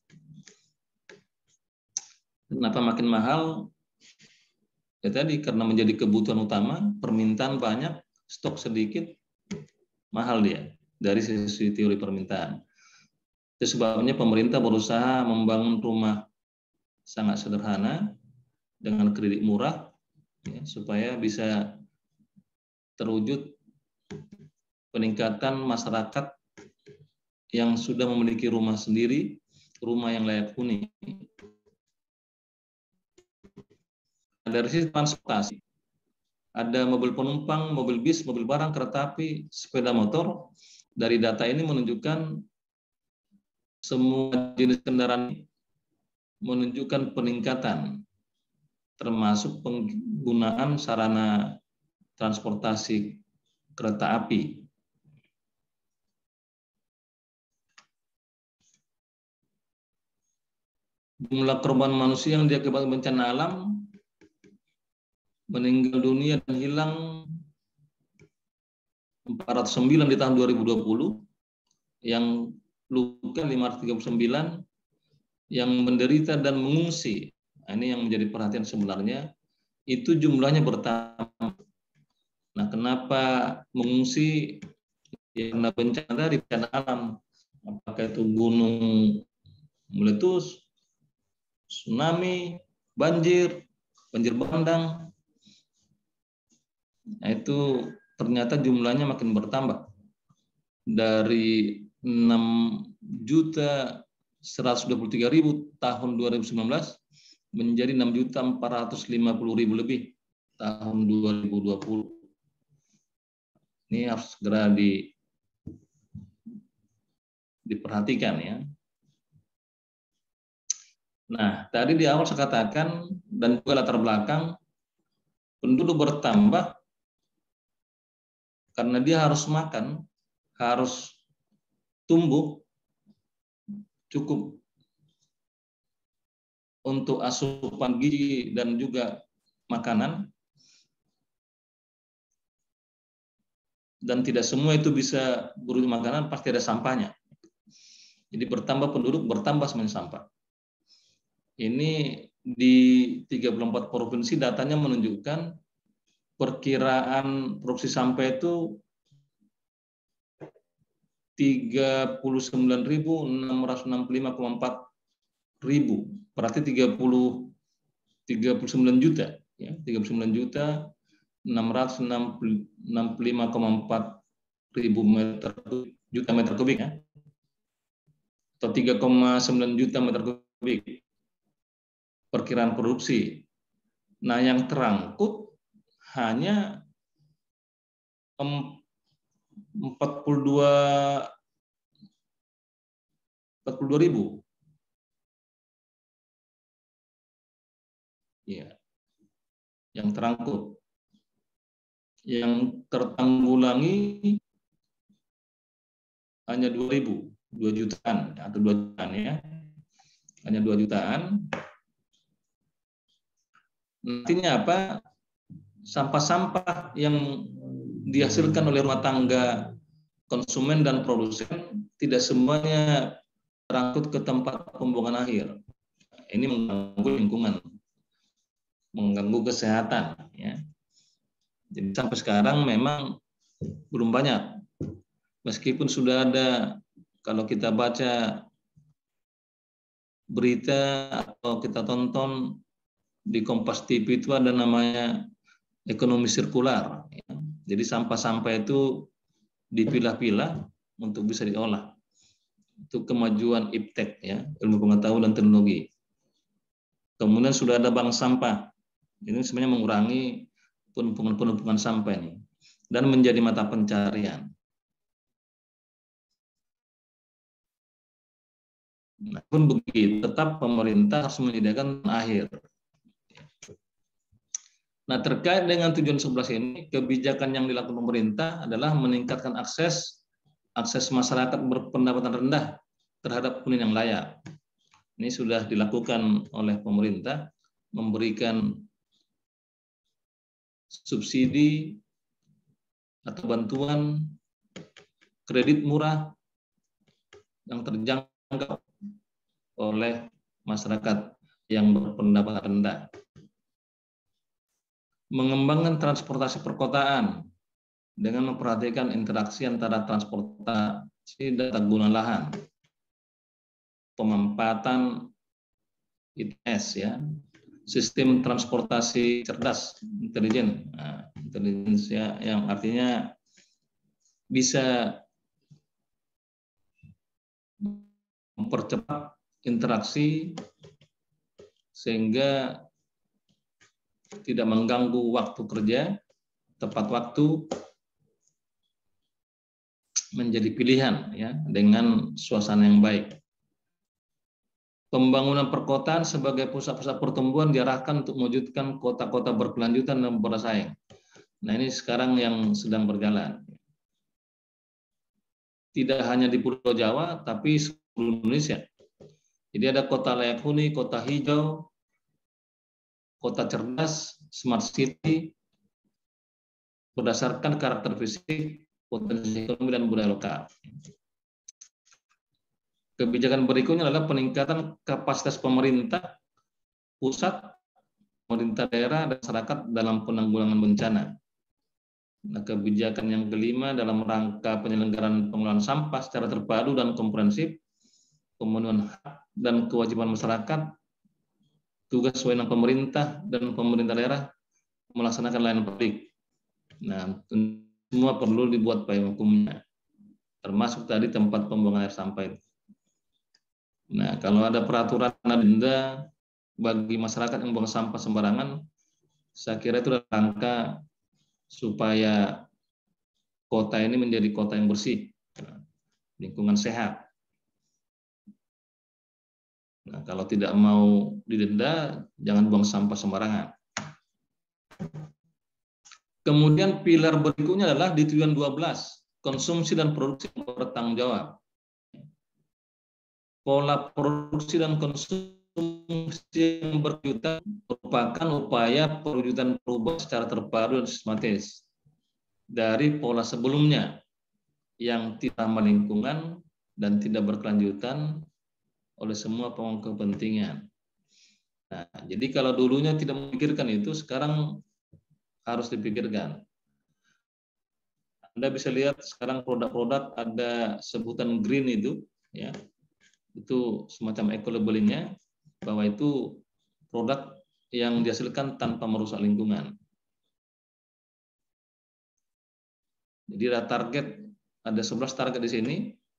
Kenapa makin mahal? Ya tadi karena menjadi kebutuhan utama, permintaan banyak, stok sedikit, mahal dia dari sisi teori permintaan. Itu sebabnya pemerintah berusaha membangun rumah sangat sederhana dengan kredit murah ya, supaya bisa terwujud peningkatan masyarakat yang sudah memiliki rumah sendiri, rumah yang layak huni. Dari sisi transportasi, ada mobil penumpang, mobil bis, mobil barang, kereta api, sepeda motor. Dari data ini menunjukkan semua jenis kendaraan menunjukkan peningkatan, termasuk penggunaan sarana transportasi kereta api. Jumlah korban manusia yang diakibatkan bencana alam meninggal dunia dan hilang 409 di tahun 2020, yang luka 539, yang menderita dan mengungsi. Nah, ini yang menjadi perhatian sebenarnya, itu jumlahnya bertambah. Nah, kenapa mengungsi? Ya, karena bencana dari bencana alam, apakah itu gunung meletus, tsunami, banjir bandang. Nah, itu ternyata jumlahnya makin bertambah. Dari 6.123.000 tahun 2019 menjadi 6.450.000 lebih tahun 2020. Ini harus segera diperhatikan ya. Nah, tadi di awal saya katakan dan juga latar belakang penduduk bertambah karena dia harus makan, harus tumbuh cukup untuk asupan gizi dan juga makanan, dan tidak semua itu bisa berupa makanan, pasti ada sampahnya. Jadi bertambah penduduk, bertambah semuanya sampah. Ini di 34 provinsi datanya menunjukkan perkiraan produksi sampah itu 39.665,4 ribu, berarti 39 juta, ya, 39.665,4 ribu juta meter kubik, ya, atau 3,9 juta meter kubik perkiraan produksi. Nah, yang terangkut hanya 42.000. Ya, yang terangkut. Yang tertanggulangi hanya 2.000, 2 jutaan atau 2 jutaan ya. Hanya 2 jutaan. Nantinya apa? Sampah-sampah yang dihasilkan oleh rumah tangga, konsumen dan produsen tidak semuanya terangkut ke tempat pembuangan akhir. Ini mengganggu lingkungan, mengganggu kesehatan. Ya. Jadi sampai sekarang memang belum banyak. Meskipun sudah ada, kalau kita baca berita atau kita tonton di Kompas TV itu ada namanya ekonomi sirkular. Ya. Jadi sampah-sampah itu dipilah-pilah untuk bisa diolah. Itu kemajuan iptek, ya, ilmu pengetahuan dan teknologi. Kemudian sudah ada bank sampah. Ini sebenarnya mengurangi penumpukan sampah ini dan menjadi mata pencarian. Nah, pun begitu, tetap pemerintah harus menyediakan akhir. Nah, terkait dengan tujuan 11 ini, kebijakan yang dilakukan pemerintah adalah meningkatkan akses masyarakat berpendapatan rendah terhadap hunian yang layak. Ini sudah dilakukan oleh pemerintah, memberikan subsidi atau bantuan kredit murah yang terjangkau oleh masyarakat yang berpendapatan rendah. Mengembangkan transportasi perkotaan dengan memperhatikan interaksi antara transportasi dan tata guna lahan, pemanfaatan ITS, ya, sistem transportasi cerdas, intelijen, intelijen yang artinya bisa mempercepat interaksi sehingga tidak mengganggu waktu kerja, tepat waktu menjadi pilihan, ya, dengan suasana yang baik. Pembangunan perkotaan sebagai pusat-pusat pertumbuhan diarahkan untuk mewujudkan kota-kota berkelanjutan dan bersaing. Nah, ini sekarang yang sedang berjalan. Tidak hanya di Pulau Jawa, tapi seluruh Indonesia. Jadi ada kota layak huni, kota hijau, kota cerdas, smart city, berdasarkan karakter fisik, potensi ekonomi, dan budaya lokal. Kebijakan berikutnya adalah peningkatan kapasitas pemerintah pusat, pemerintah daerah, dan masyarakat dalam penanggulangan bencana. Nah, kebijakan yang kelima dalam rangka penyelenggaraan pengelolaan sampah secara terpadu dan komprehensif, pemenuhan hak dan kewajiban masyarakat, tugas wewenang pemerintah dan pemerintah daerah melaksanakan layanan publik. Nah, semua perlu dibuat payung hukumnya, termasuk tadi tempat pembuangan air sampah. Nah, kalau ada peraturan denda bagi masyarakat yang buang sampah sembarangan, saya kira itu adalah rangka supaya kota ini menjadi kota yang bersih, lingkungan sehat. Nah, kalau tidak mau didenda, jangan buang sampah sembarangan. Kemudian pilar berikutnya adalah di tujuan 12, konsumsi dan produksi yang bertanggung jawab. Pola produksi dan konsumsi yang berkelanjutan merupakan upaya perwujudan perubahan secara terpadu dan sistematis dari pola sebelumnya yang tidak ramah lingkungan dan tidak berkelanjutan oleh semua pemangku kepentingan. Nah, jadi kalau dulunya tidak memikirkan itu, sekarang harus dipikirkan. Anda bisa lihat sekarang produk-produk ada sebutan green itu, ya, itu semacam eco-labelingnya, bahwa itu produk yang dihasilkan tanpa merusak lingkungan. Jadi ada target, ada 11 target di sini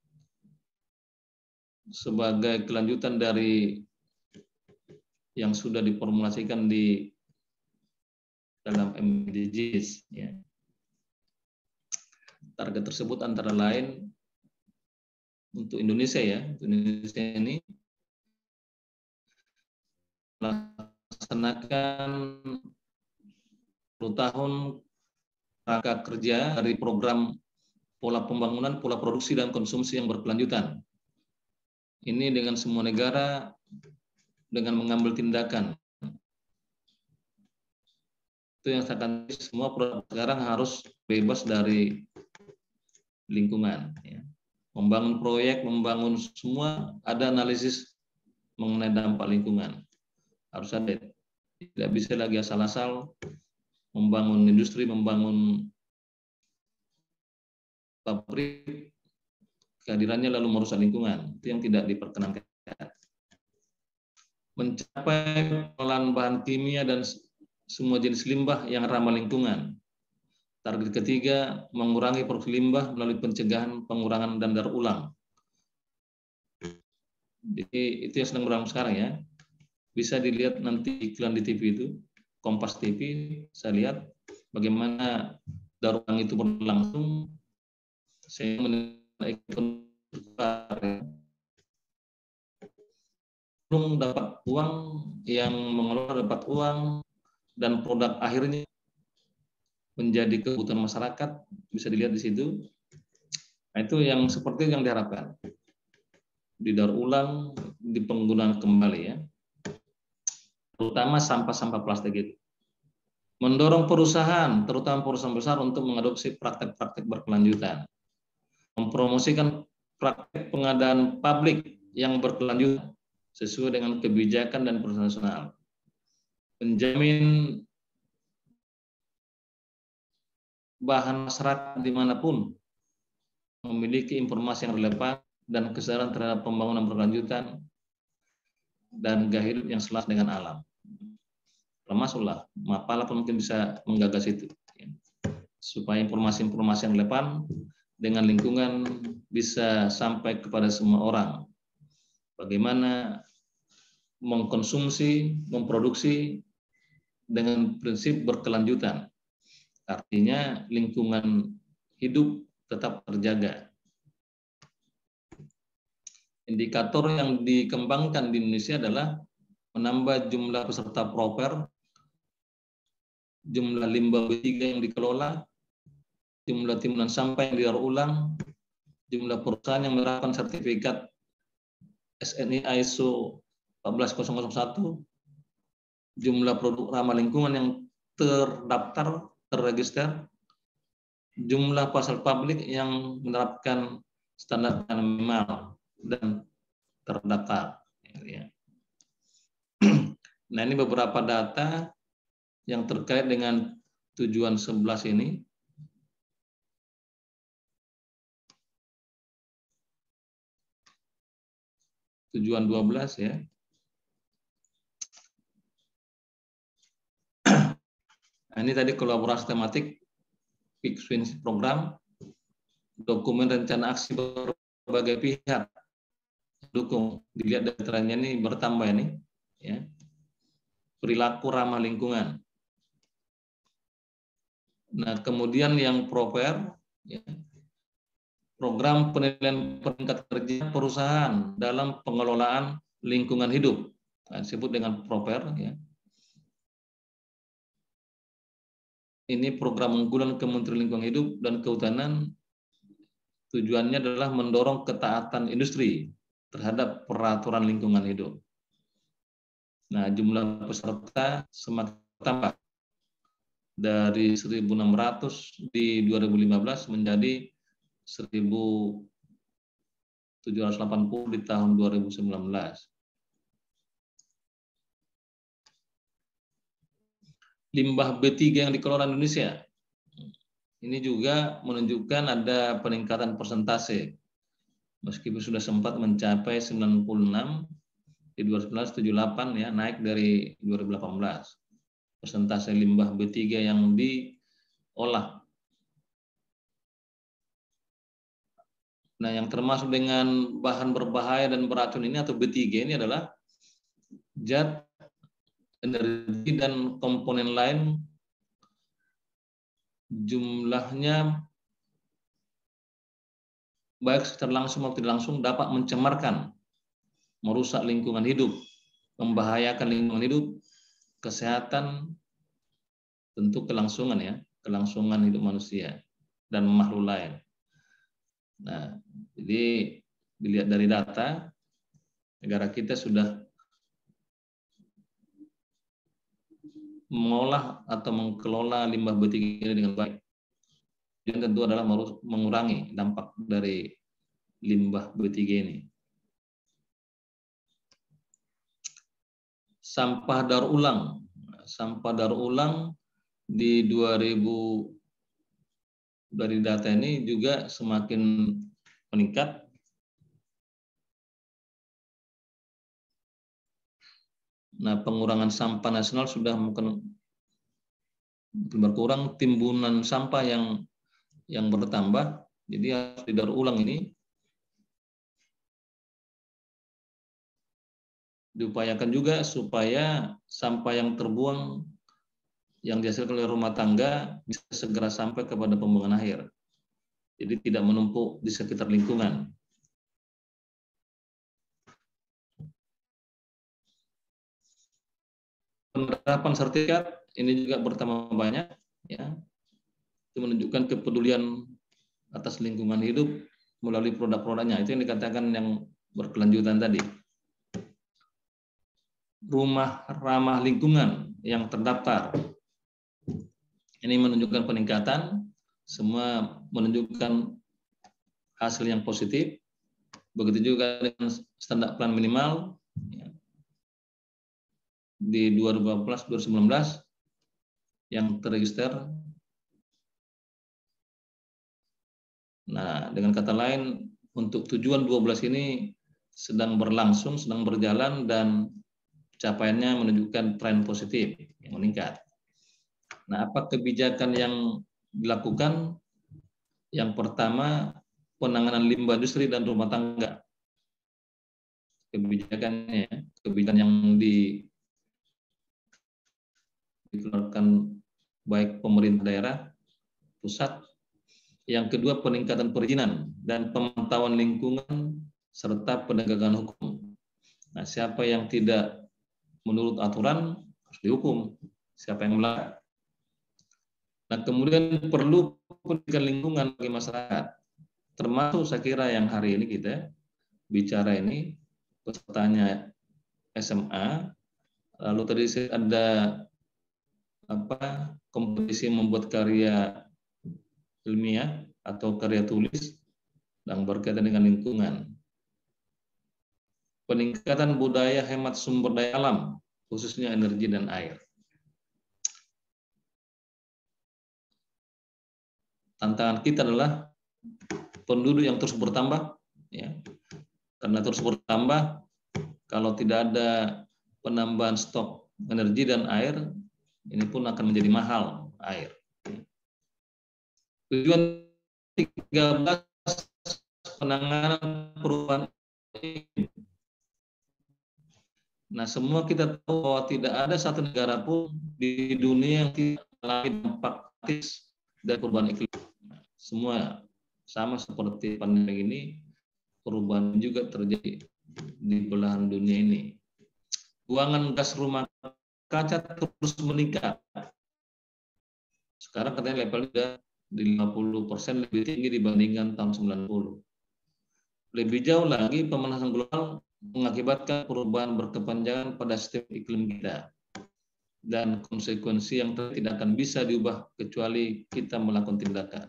sebagai kelanjutan dari yang sudah diformulasikan di dalam MDGs, ya. Target tersebut antara lain untuk Indonesia, ya, untuk Indonesia ini melaksanakan 10 tahun rangka kerja dari program pola pembangunan, pola produksi dan konsumsi yang berkelanjutan. Ini dengan semua negara dengan mengambil tindakan. Itu yang saya katakan, semua produk sekarang harus bebas dari lingkungan, ya. Membangun proyek, membangun semua ada analisis mengenai dampak lingkungan. Harus ada. Tidak bisa lagi asal-asal membangun industri, membangun pabrik, kehadirannya lalu merusak lingkungan. Itu yang tidak diperkenankan. Mencapai pengelolaan bahan kimia dan semua jenis limbah yang ramah lingkungan. Target ketiga, mengurangi produksi limbah melalui pencegahan, pengurangan, dan daur ulang. Jadi itu yang sedang berlangsung sekarang, ya. Bisa dilihat nanti iklan di TV itu, Kompas TV, saya lihat bagaimana daur ulang itu berlangsung sehingga menilai ekonomi dapat uang, yang mengelola dapat uang, dan produk akhirnya menjadi kebutuhan masyarakat, bisa dilihat di situ. Nah, itu yang seperti yang diharapkan. Didaur ulang, di penggunaan kembali ya. Terutama sampah-sampah plastik itu. Mendorong perusahaan, terutama perusahaan besar untuk mengadopsi praktek-praktek berkelanjutan. Mempromosikan praktek pengadaan publik yang berkelanjutan sesuai dengan kebijakan dan perusahaan nasional. Menjamin bahan masyarakat dimanapun memiliki informasi yang relevan dan kesadaran terhadap pembangunan berkelanjutan dan gaya hidup yang selaras dengan alam. Termasuklah Mapala mungkin bisa menggagas itu, supaya informasi-informasi yang relevan dengan lingkungan bisa sampai kepada semua orang. Bagaimana mengkonsumsi, memproduksi dengan prinsip berkelanjutan. Artinya lingkungan hidup tetap terjaga. Indikator yang dikembangkan di Indonesia adalah menambah jumlah peserta proper, jumlah limbah B3 yang dikelola, jumlah timbunan sampah yang didaur ulang, jumlah perusahaan yang menerapkan sertifikat SNI ISO 14001, jumlah produk ramah lingkungan yang terdaftar, terregister, jumlah pasar publik yang menerapkan standar minimal dan terdaftar. Nah, ini beberapa data yang terkait dengan tujuan 11 ini. Tujuan 12 ya. Nah, ini tadi kolaborasi tematik, Fixed Wins program, dokumen rencana aksi berbagai pihak dukung. Dilihat datarannya ini bertambah ini, ya. Perilaku ramah lingkungan. Nah, kemudian yang proper, ya, program penilaian peringkat kerja perusahaan dalam pengelolaan lingkungan hidup, nah, disebut dengan proper. Ya. Ini program unggulan Kementerian Lingkungan Hidup dan Kehutanan. Tujuannya adalah mendorong ketaatan industri terhadap peraturan lingkungan hidup. Nah, jumlah peserta semakin bertambah dari 1.600 di 2015 menjadi 1.780 di tahun 2019. Limbah B3 yang dikelola Indonesia. Ini juga menunjukkan ada peningkatan persentase. Meskipun sudah sempat mencapai 96 di 2019, 78 ya, naik dari 2018. Persentase limbah B3 yang diolah. Nah, yang termasuk dengan bahan berbahaya dan beracun ini atau B3 ini adalah zat, energi, dan komponen lain jumlahnya baik secara langsung maupun tidak langsung dapat mencemarkan, merusak lingkungan hidup, membahayakan lingkungan hidup, kesehatan, tentu kelangsungan ya, kelangsungan hidup manusia dan makhluk lain. Nah, jadi dilihat dari data, negara kita sudah mengolah atau mengelola limbah B3 ini dengan baik. Yang tentu adalah mengurangi dampak dari limbah B3 ini. Sampah daur ulang. Sampah daur ulang di 2000 dari data ini juga semakin meningkat. Nah, pengurangan sampah nasional sudah mungkin berkurang, timbunan sampah yang bertambah, jadi harus didaur ulang ini. Diupayakan juga supaya sampah yang terbuang yang dihasilkan oleh rumah tangga bisa segera sampai kepada pembuangan akhir. Jadi tidak menumpuk di sekitar lingkungan. Penerapan sertifikat ini juga bertambah banyak, ya. Itu menunjukkan kepedulian atas lingkungan hidup melalui produk-produknya. Itu yang dikatakan yang berkelanjutan tadi. Rumah ramah lingkungan yang terdaftar. Ini menunjukkan peningkatan, semua menunjukkan hasil yang positif. Begitu juga dengan standar plan minimal ya, di 2018-2019 yang terregister. Nah, dengan kata lain, untuk tujuan 12 ini sedang berlangsung, sedang berjalan, dan capaiannya menunjukkan tren positif yang meningkat. Nah, apa kebijakan yang dilakukan? Yang pertama, penanganan limbah industri dan rumah tangga. Kebijakannya, kebijakan yang dikeluarkan baik pemerintah daerah, pusat. Yang kedua, peningkatan perizinan dan pemantauan lingkungan serta penegakan hukum. Nah, siapa yang tidak menurut aturan harus dihukum. Siapa yang melanggar. Nah, kemudian perlu pendidikan lingkungan bagi masyarakat. Termasuk saya kira yang hari ini kita bicara ini, pesertanya SMA. Lalu tadi ada kompetisi membuat karya ilmiah atau karya tulis yang berkaitan dengan lingkungan. Peningkatan budaya hemat sumber daya alam, khususnya energi dan air. Tantangan kita adalah penduduk yang terus bertambah, ya. Karena terus bertambah, kalau tidak ada penambahan stok energi dan air, ini pun akan menjadi mahal air. Tujuan 13 penanganan perubahan iklim. Nah, semua kita tahu bahwa tidak ada satu negara pun di dunia yang tidak mengalami dampak kritis dari perubahan iklim. Semua sama seperti pandemi ini, perubahan juga terjadi di belahan dunia ini. Buangan gas rumah kaca terus meningkat. Sekarang katanya level sudah di 50% lebih tinggi dibandingkan tahun 90. Lebih jauh lagi, pemanasan global mengakibatkan perubahan berkepanjangan pada sistem iklim kita. Dan konsekuensi yang tidak akan bisa diubah kecuali kita melakukan tindakan.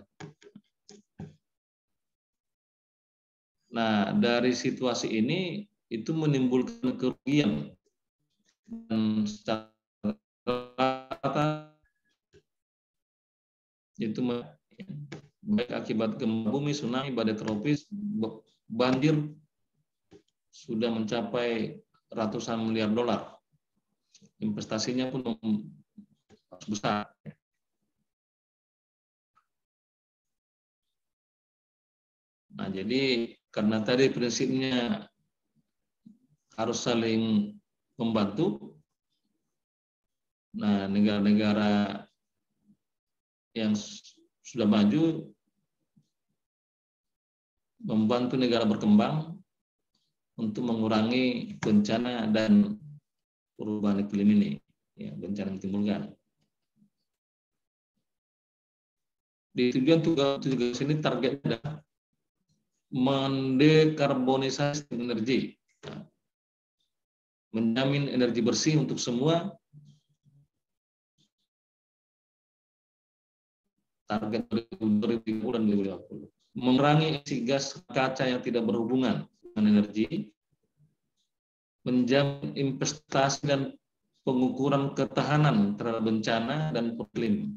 Nah, dari situasi ini, itu menimbulkan kerugian. Dan secara rata itu baik akibat gempa bumi, tsunami, badai tropis, banjir sudah mencapai ratusan miliar dolar. Investasinya pun besar. Nah, jadi karena tadi prinsipnya harus saling membantu. Nah, negara-negara yang sudah maju membantu negara berkembang untuk mengurangi bencana dan perubahan iklim ini, ya, bencana yang ditimbulkan. Di tujuan 17 ini targetnya adalah mendekarbonisasi energi, menjamin energi bersih untuk semua. Target 2030 dan 2050. Mengurangi emisi gas kaca yang tidak berhubungan dengan energi, menjamin investasi dan pengukuran ketahanan terhadap bencana dan iklim,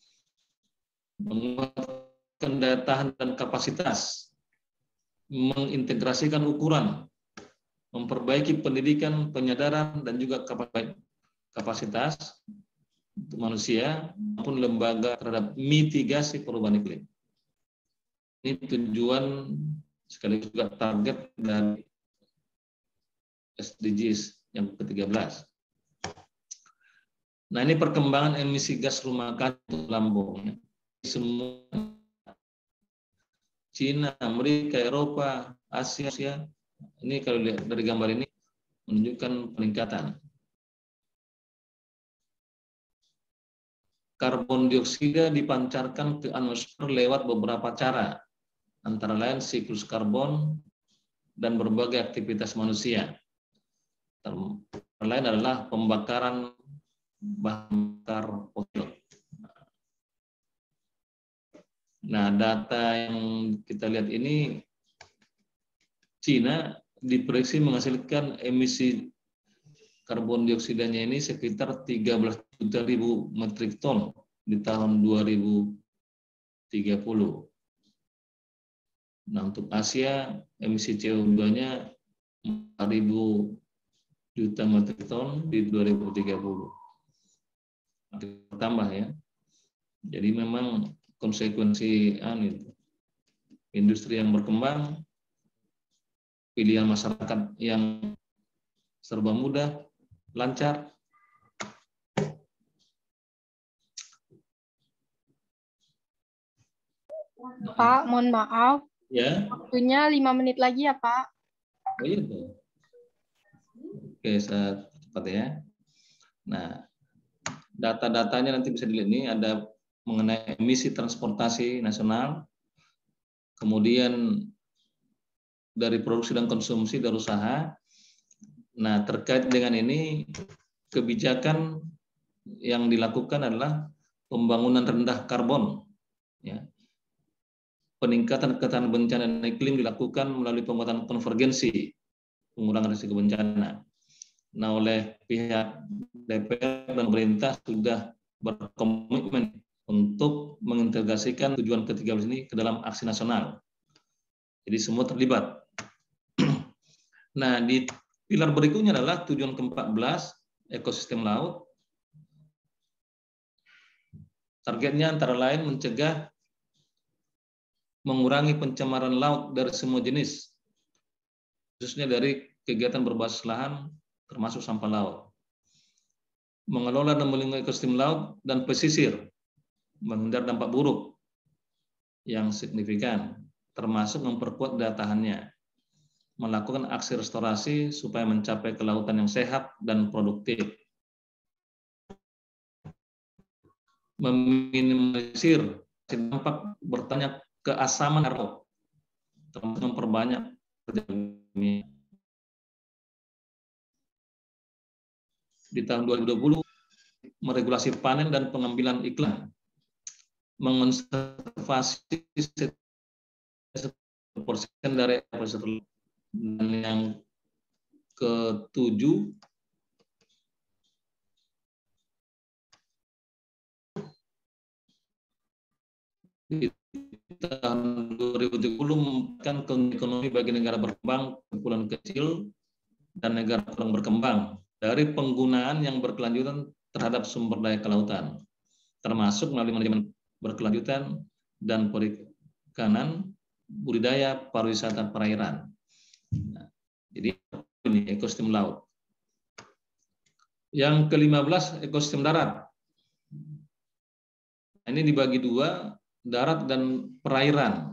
menguatkan daya tahan dan kapasitas, mengintegrasikan ukuran, memperbaiki pendidikan, penyadaran, dan juga kapasitas manusia maupun lembaga terhadap mitigasi perubahan iklim. Ini tujuan sekaligus juga target dari SDGs yang ke-13. Nah, ini perkembangan emisi gas rumah kaca lambung. Semua Cina, Amerika, Eropa, Asia. Ini kalau lihat dari gambar ini menunjukkan peningkatan. karbon dioksida dipancarkan ke atmosfer lewat beberapa cara, antara lain siklus karbon dan berbagai aktivitas manusia. Antara lain adalah pembakaran bahan bakar fosil. Nah, data yang kita lihat ini, Cina diprediksi menghasilkan emisi karbon dioksidanya ini sekitar 13.000 metrik ton di tahun 2030. Nah, untuk Asia, emisi CO2-nya 4.000 juta metrik ton di 2030. Tambah ya. Jadi memang konsekuensi industri yang berkembang, pilihan masyarakat yang serba mudah, lancar. Pak, mohon maaf. Ya. Waktunya 5 menit lagi ya, Pak. Oh iya tuh. Oke, saya cepat ya. Nah, data-datanya nanti bisa dilihat nih, ada mengenai emisi transportasi nasional, kemudian dari produksi dan konsumsi dari usaha. Nah, terkait dengan ini, kebijakan yang dilakukan adalah pembangunan rendah karbon. Ya. Peningkatan ketahanan bencana dan iklim dilakukan melalui pembuatan konvergensi pengurangan risiko bencana. Nah, oleh pihak DPR dan pemerintah sudah berkomitmen untuk mengintegrasikan tujuan ke-13 ini ke dalam aksi nasional. Jadi semua terlibat. Nah, di pilar berikutnya adalah tujuan ke-14, ekosistem laut. Targetnya antara lain mencegah mengurangi pencemaran laut dari semua jenis, khususnya dari kegiatan berbasis lahan, termasuk sampah laut. Mengelola dan melindungi ekosistem laut dan pesisir, menghindar dampak buruk yang signifikan, termasuk memperkuat daya tahannya. Melakukan aksi restorasi supaya mencapai kelautan yang sehat dan produktif. Meminimalisir dampak bertanya keasaman laut, termasuk memperbanyak perjalanan. Di tahun 2020 meregulasi panen dan pengambilan iklan, mengonservasi 1% dari ekosistem. Dan yang ke-7, di tahun 2030 membuatkan ekonomi bagi negara berkembang, kepulauan kecil, dan negara kurang berkembang dari penggunaan yang berkelanjutan terhadap sumber daya kelautan, termasuk melalui manajemen berkelanjutan dan perikanan, budidaya, pariwisata, perairan. Nah, jadi ini ekosistem laut. Yang ke-15, ekosistem darat. Ini dibagi dua, darat dan perairan.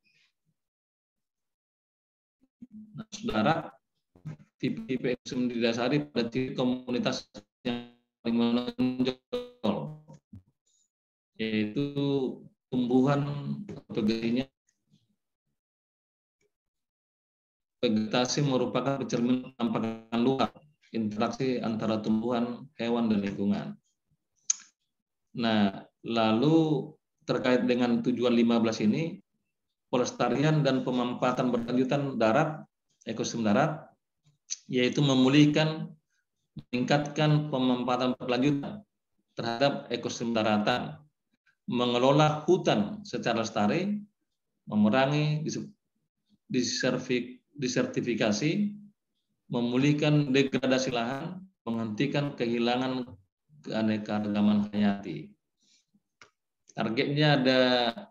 Nah, darat, tipe ekosistem didasari pada tipe komunitas yang paling menonjol, yaitu tumbuhan vegetasi merupakan pencermin penampakan luar, interaksi antara tumbuhan, hewan, dan lingkungan. Nah, lalu terkait dengan tujuan 15 ini, pelestarian dan pemanfaatan berkelanjutan darat, ekosistem darat, yaitu memulihkan, meningkatkan pemanfaatan berkelanjutan terhadap ekosistem daratan, mengelola hutan secara lestari, memerangi disertifikasi, memulihkan degradasi lahan, menghentikan kehilangan keanekaragaman hayati. Targetnya ada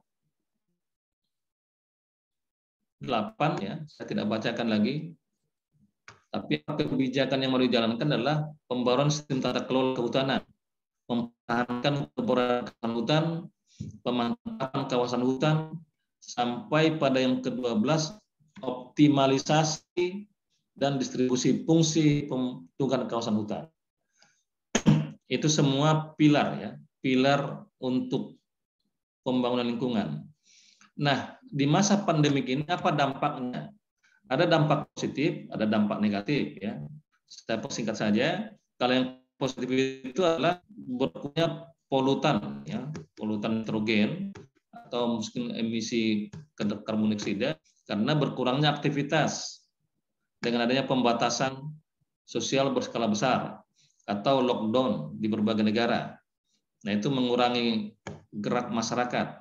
8 ya, saya tidak bacakan lagi. Tapi kebijakan yang mau dijalankan adalah pembaruan sistem tata kelola kehutanan, mempertahankan keberadaan hutan, pemanfaatan kawasan hutan, sampai pada yang ke-12, optimalisasi dan distribusi fungsi pembentukan kawasan hutan. Itu semua pilar ya. pilar untuk pembangunan lingkungan. Nah, di masa pandemik ini apa dampaknya? Ada dampak positif, ada dampak negatif ya. Saya singkat saja. Kalau yang positif itu adalah berkurangnya polutan ya, polutan nitrogen atau mungkin emisi karbon dioksida karena berkurangnya aktivitas dengan adanya pembatasan sosial berskala besar atau lockdown di berbagai negara. Nah, itu mengurangi gerak masyarakat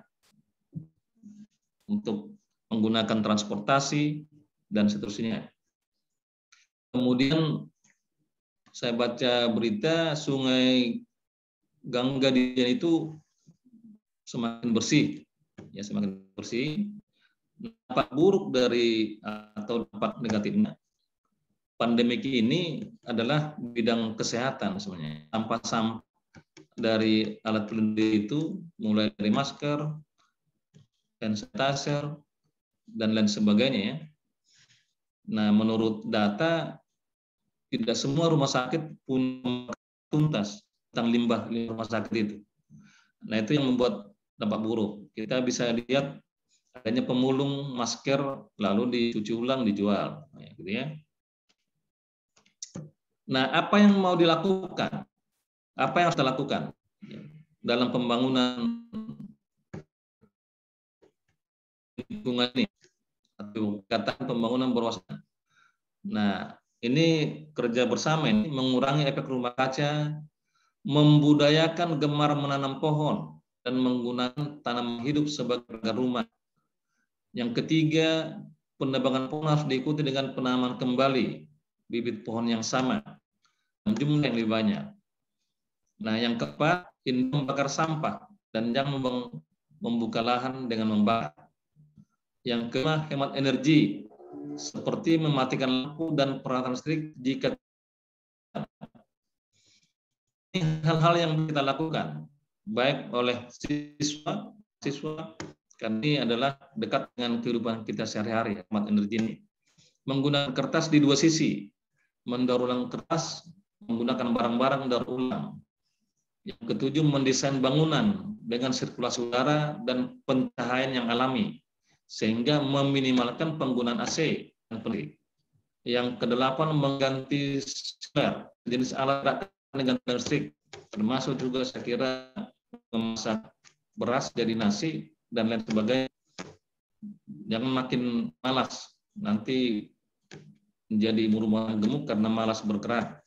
untuk menggunakan transportasi dan seterusnya. Kemudian saya baca berita Sungai Gangga di Indian itu semakin bersih, ya semakin bersih. Dampak buruk dari atau dampak negatifnya pandemik ini adalah bidang kesehatan sebenarnya. Sampah-sampah dari alat pelindung diri itu mulai dari masker, hand sanitizer, dan lain sebagainya ya. Nah, menurut data tidak semua rumah sakit punya tuntas tentang limbah rumah sakit itu. Nah, itu yang membuat dampak buruk. Kita bisa lihat adanya pemulung masker lalu dicuci ulang dijual, gitu ya. Nah, apa yang mau dilakukan? Apa yang harus kita lakukan dalam pembangunan lingkungan ini? Atau kata pembangunan berwawasan. Nah, ini kerja bersama ini mengurangi efek rumah kaca, membudayakan gemar menanam pohon dan menggunakan tanaman hidup sebagai rumah. Yang ketiga, penebangan pohon harus diikuti dengan penanaman kembali bibit pohon yang sama dan jumlah yang lebih banyak. Nah, yang keempat, hindari membakar sampah dan jangan membuka lahan dengan membakar. Yang kelima, hemat energi seperti mematikan lampu dan peralatan listrik jika ini hal-hal yang kita lakukan baik oleh siswa karena ini adalah dekat dengan kehidupan kita sehari-hari. Hemat energi ini menggunakan kertas di dua sisi, mendaur ulang kertas, menggunakan barang-barang daur ulang. Yang ketujuh, mendesain bangunan dengan sirkulasi udara dan pencahayaan yang alami sehingga meminimalkan penggunaan AC dan pendek. Yang kedelapan, mengganti solar jenis alat dengan listrik, termasuk juga saya kira memasak beras jadi nasi dan lain sebagainya. Jangan makin malas, nanti menjadi ibu rumah gemuk karena malas bergerak.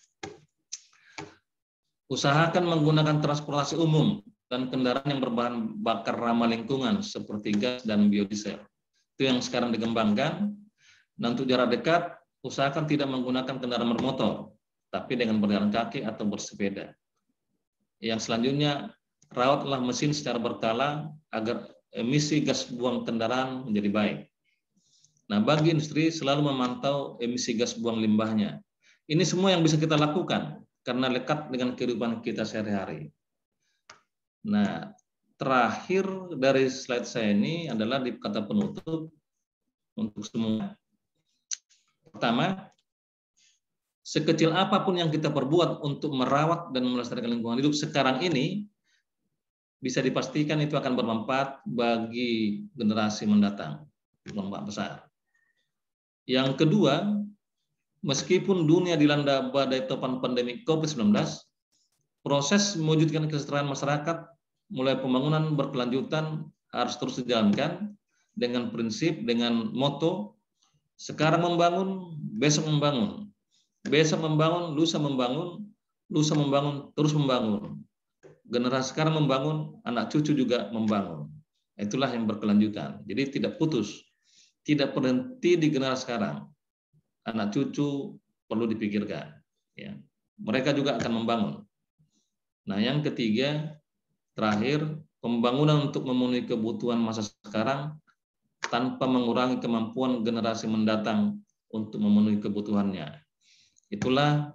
Usahakan menggunakan transportasi umum dan kendaraan yang berbahan bakar ramah lingkungan seperti gas dan biodiesel. Itu yang sekarang dikembangkan. Dan untuk jarak dekat, usahakan tidak menggunakan kendaraan bermotor, tapi dengan berjalan kaki atau bersepeda. Yang selanjutnya, rawatlah mesin secara berkala agar emisi gas buang kendaraan menjadi baik. Nah, bagi industri selalu memantau emisi gas buang limbahnya. Ini semua yang bisa kita lakukan karena lekat dengan kehidupan kita sehari-hari. Nah, terakhir dari slide saya ini adalah di kata penutup untuk semua. Pertama, sekecil apapun yang kita perbuat untuk merawat dan melestarikan lingkungan hidup sekarang ini, bisa dipastikan itu akan bermanfaat bagi generasi mendatang, bermanfaat besar. Yang kedua, meskipun dunia dilanda badai topan pandemi COVID-19, proses mewujudkan kesejahteraan masyarakat mulai pembangunan berkelanjutan harus terus dijalankan dengan prinsip, dengan moto, sekarang membangun, besok membangun. Besok membangun, lusa membangun, terus membangun. Generasi sekarang membangun, anak cucu juga membangun. Itulah yang berkelanjutan. Jadi tidak putus, tidak berhenti di generasi sekarang. Anak cucu perlu dipikirkan. Ya. Mereka juga akan membangun. Nah, yang ketiga, terakhir, pembangunan untuk memenuhi kebutuhan masa sekarang tanpa mengurangi kemampuan generasi mendatang untuk memenuhi kebutuhannya. Itulah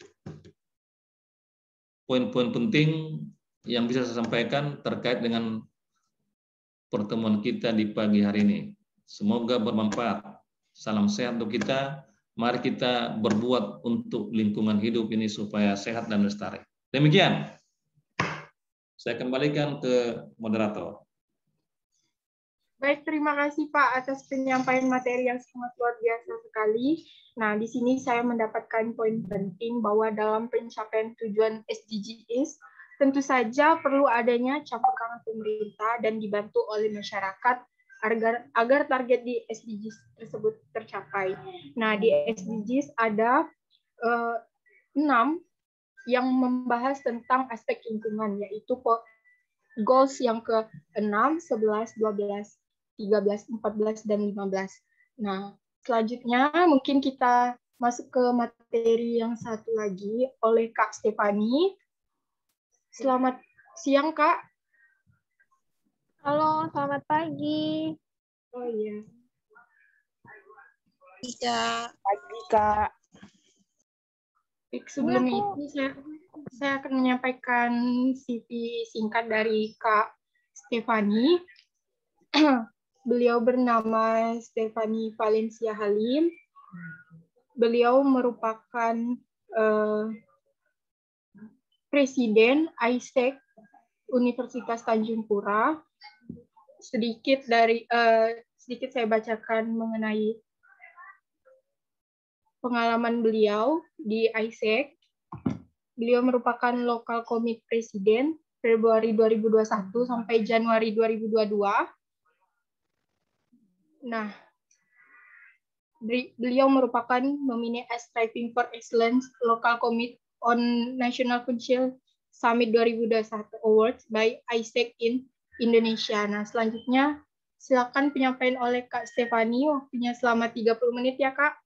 poin-poin penting yang bisa saya sampaikan terkait dengan pertemuan kita di pagi hari ini. Semoga bermanfaat. Salam sehat untuk kita. Mari kita berbuat untuk lingkungan hidup ini supaya sehat dan lestari. Demikian. Saya kembalikan ke moderator. Baik, terima kasih Pak atas penyampaian materi yang sangat luar biasa sekali. Nah, di sini saya mendapatkan poin penting bahwa dalam pencapaian tujuan SDGs, tentu saja perlu adanya campur tangan pemerintah dan dibantu oleh masyarakat agar target di SDGs tersebut tercapai. Nah, di SDGs ada 6 yang membahas tentang aspek lingkungan, yaitu goals yang ke-6, 11, 12, 13, 14, dan 15. Nah, selanjutnya mungkin kita masuk ke materi yang satu lagi oleh Kak Stefani. Selamat siang, Kak. Halo, selamat pagi. Oh iya. Tidak. Pagi, Kak. Sebelum itu saya akan menyampaikan CV singkat dari Kak Stefani. Beliau bernama Stefani Valencia Halim. Beliau merupakan Presiden AIESEC Universitas Tanjung Pura. Sedikit saya bacakan mengenai pengalaman beliau di AIESEC. Beliau merupakan Local Commit Presiden Februari 2021 sampai Januari 2022. Nah, beliau merupakan nominee as Striving for Excellence Local Commit on National Council Summit 2021 Awards by AIESEC in Indonesia. Nah, selanjutnya silakan penyampaian oleh Kak Stefani, waktunya selama 30 menit ya, Kak.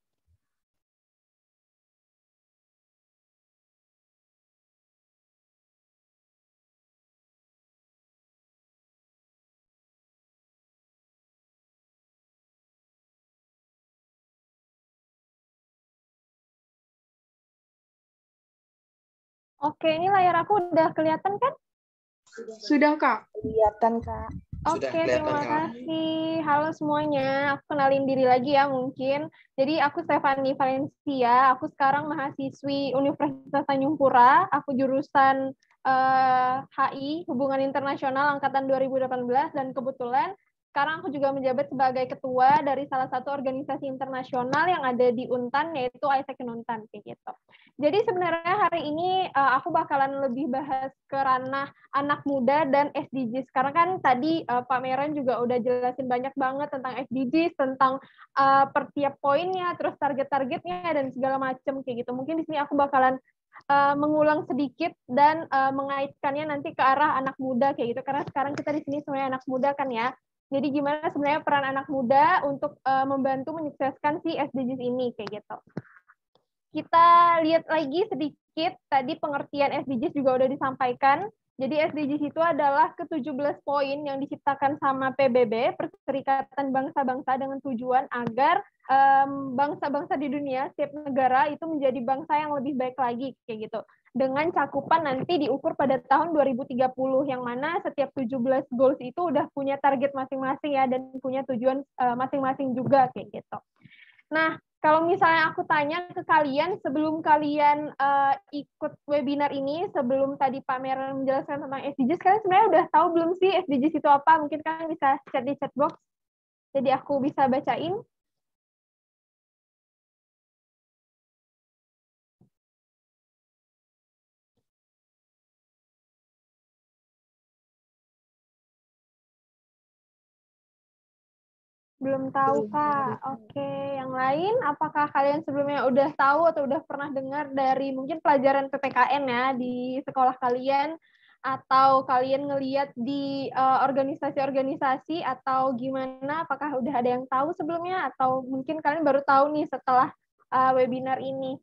Oke, ini layar aku udah kelihatan kan? Sudah, Kak. Kelihatan, Kak. Sudah Oke, kelihatan, terima Kak. kasih. Halo semuanya, aku kenalin diri lagi ya mungkin. Jadi aku Stefani Valencia, aku sekarang mahasiswi Universitas Tanjung Pura, aku jurusan HI, Hubungan Internasional Angkatan 2018, dan kebetulan sekarang aku juga menjabat sebagai ketua dari salah satu organisasi internasional yang ada di Untan, yaitu AIESEC Untan, kayak gitu. Jadi sebenarnya hari ini aku bakalan lebih bahas ke ranah anak muda dan SDGs. Karena kan tadi Pak Meran juga udah jelasin banyak banget tentang SDGs, tentang per tiap poinnya, terus target-targetnya, dan segala macam kayak gitu. Mungkin di sini aku bakalan mengulang sedikit dan mengaitkannya nanti ke arah anak muda kayak gitu. Karena sekarang kita di sini semuanya anak muda kan ya. Jadi gimana sebenarnya peran anak muda untuk membantu menyukseskan si SDGs ini kayak gitu. Kita lihat lagi sedikit, tadi pengertian SDGs juga udah disampaikan. Jadi SDGs itu adalah ke-17 poin yang diciptakan sama PBB, Perserikatan Bangsa-Bangsa, dengan tujuan agar bangsa-bangsa di dunia, setiap negara itu menjadi bangsa yang lebih baik lagi, kayak gitu. Dengan cakupan nanti diukur pada tahun 2030, yang mana setiap 17 goals itu udah punya target masing-masing ya, dan punya tujuan masing-masing juga, kayak gitu. Nah, kalau misalnya aku tanya ke kalian, sebelum kalian ikut webinar ini, sebelum tadi Pak Meran menjelaskan tentang SDGs, kalian sebenarnya udah tahu belum sih SDGs itu apa? Mungkin kalian bisa chat di chat box, jadi aku bisa bacain. Belum tahu, Kak. Oke, yang lain, apakah kalian sebelumnya udah tahu atau udah pernah dengar dari mungkin pelajaran PPKN ya di sekolah kalian, atau kalian ngelihat di organisasi-organisasi, atau gimana? Apakah udah ada yang tahu sebelumnya, atau mungkin kalian baru tahu nih setelah webinar ini?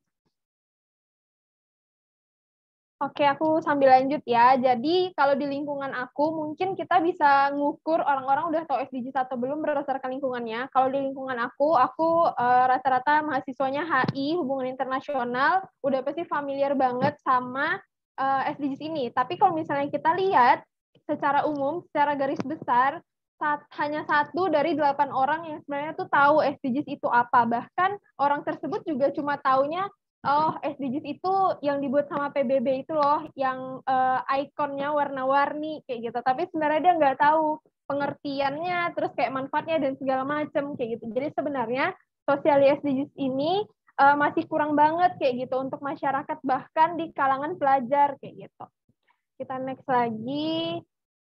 Oke, aku sambil lanjut ya. Jadi kalau di lingkungan aku, mungkin kita bisa ngukur orang-orang udah tahu SDGs atau belum berdasarkan lingkungannya. Kalau di lingkungan aku rata-rata mahasiswanya HI, Hubungan Internasional, udah pasti familiar banget sama SDGs ini. Tapi kalau misalnya kita lihat secara umum, secara garis besar, hanya 1 dari 8 orang yang sebenarnya tuh tahu SDGs itu apa. Bahkan orang tersebut juga cuma taunya SDGs itu yang dibuat sama PBB itu loh, yang ikonnya warna-warni kayak gitu. Tapi sebenarnya dia nggak tahu pengertiannya, terus kayak manfaatnya dan segala macam kayak gitu. Jadi sebenarnya sosial SDGs ini masih kurang banget kayak gitu untuk masyarakat, bahkan di kalangan pelajar kayak gitu. Kita next lagi.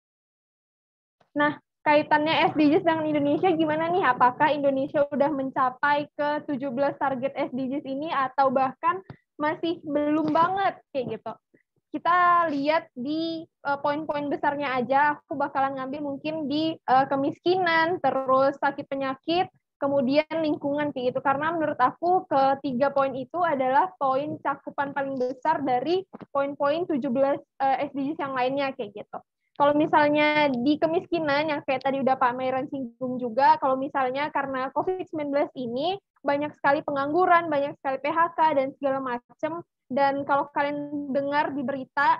Nah, kaitannya SDGs dengan Indonesia gimana nih? Apakah Indonesia udah mencapai ke 17 target SDGs ini atau bahkan masih belum banget kayak gitu? Kita lihat di poin-poin besarnya aja. Aku bakalan ngambil mungkin di kemiskinan, terus sakit penyakit, kemudian lingkungan kayak gitu. Karena menurut aku ketiga poin itu adalah poin cakupan paling besar dari poin-poin 17 SDGs yang lainnya kayak gitu. Kalau misalnya di kemiskinan, yang kayak tadi udah Pak Mairan singgung juga, kalau misalnya karena COVID-19 ini, banyak sekali pengangguran, banyak sekali PHK, dan segala macam. Dan kalau kalian dengar di berita,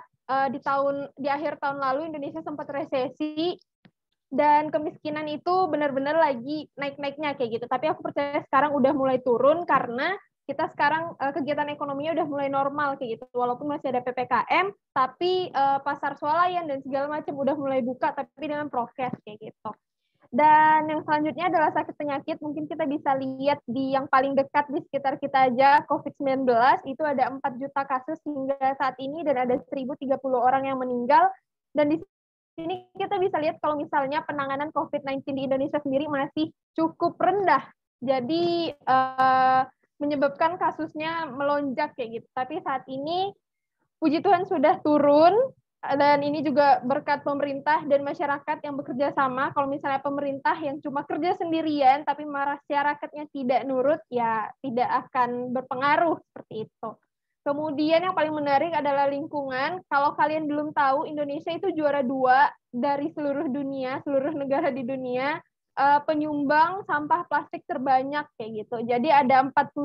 di akhir tahun lalu Indonesia sempat resesi, dan kemiskinan itu benar-benar lagi naik-naiknya kayak gitu. Tapi aku percaya sekarang udah mulai turun, karena kita sekarang kegiatan ekonominya udah mulai normal kayak gitu. Walaupun masih ada PPKM, tapi pasar swalayan dan segala macam udah mulai buka, tapi dengan prokes kayak gitu. Dan yang selanjutnya adalah sakit penyakit. Mungkin kita bisa lihat di yang paling dekat di sekitar kita aja, COVID-19, itu ada 4 juta kasus hingga saat ini, dan ada 1.030 orang yang meninggal. Dan di sini kita bisa lihat kalau misalnya penanganan COVID-19 di Indonesia sendiri masih cukup rendah. Jadi menyebabkan kasusnya melonjak kayak gitu. Tapi saat ini puji Tuhan sudah turun, dan ini juga berkat pemerintah dan masyarakat yang bekerja sama. Kalau misalnya pemerintah yang cuma kerja sendirian tapi masyarakatnya tidak nurut, ya tidak akan berpengaruh seperti itu. Kemudian yang paling menarik adalah lingkungan. Kalau kalian belum tahu, Indonesia itu juara 2 dari seluruh dunia, seluruh negara di dunia, penyumbang sampah plastik terbanyak kayak gitu. Jadi ada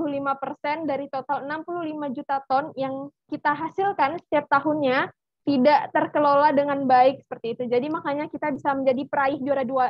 45% dari total 65 juta ton yang kita hasilkan setiap tahunnya tidak terkelola dengan baik seperti itu. Jadi makanya kita bisa menjadi peraih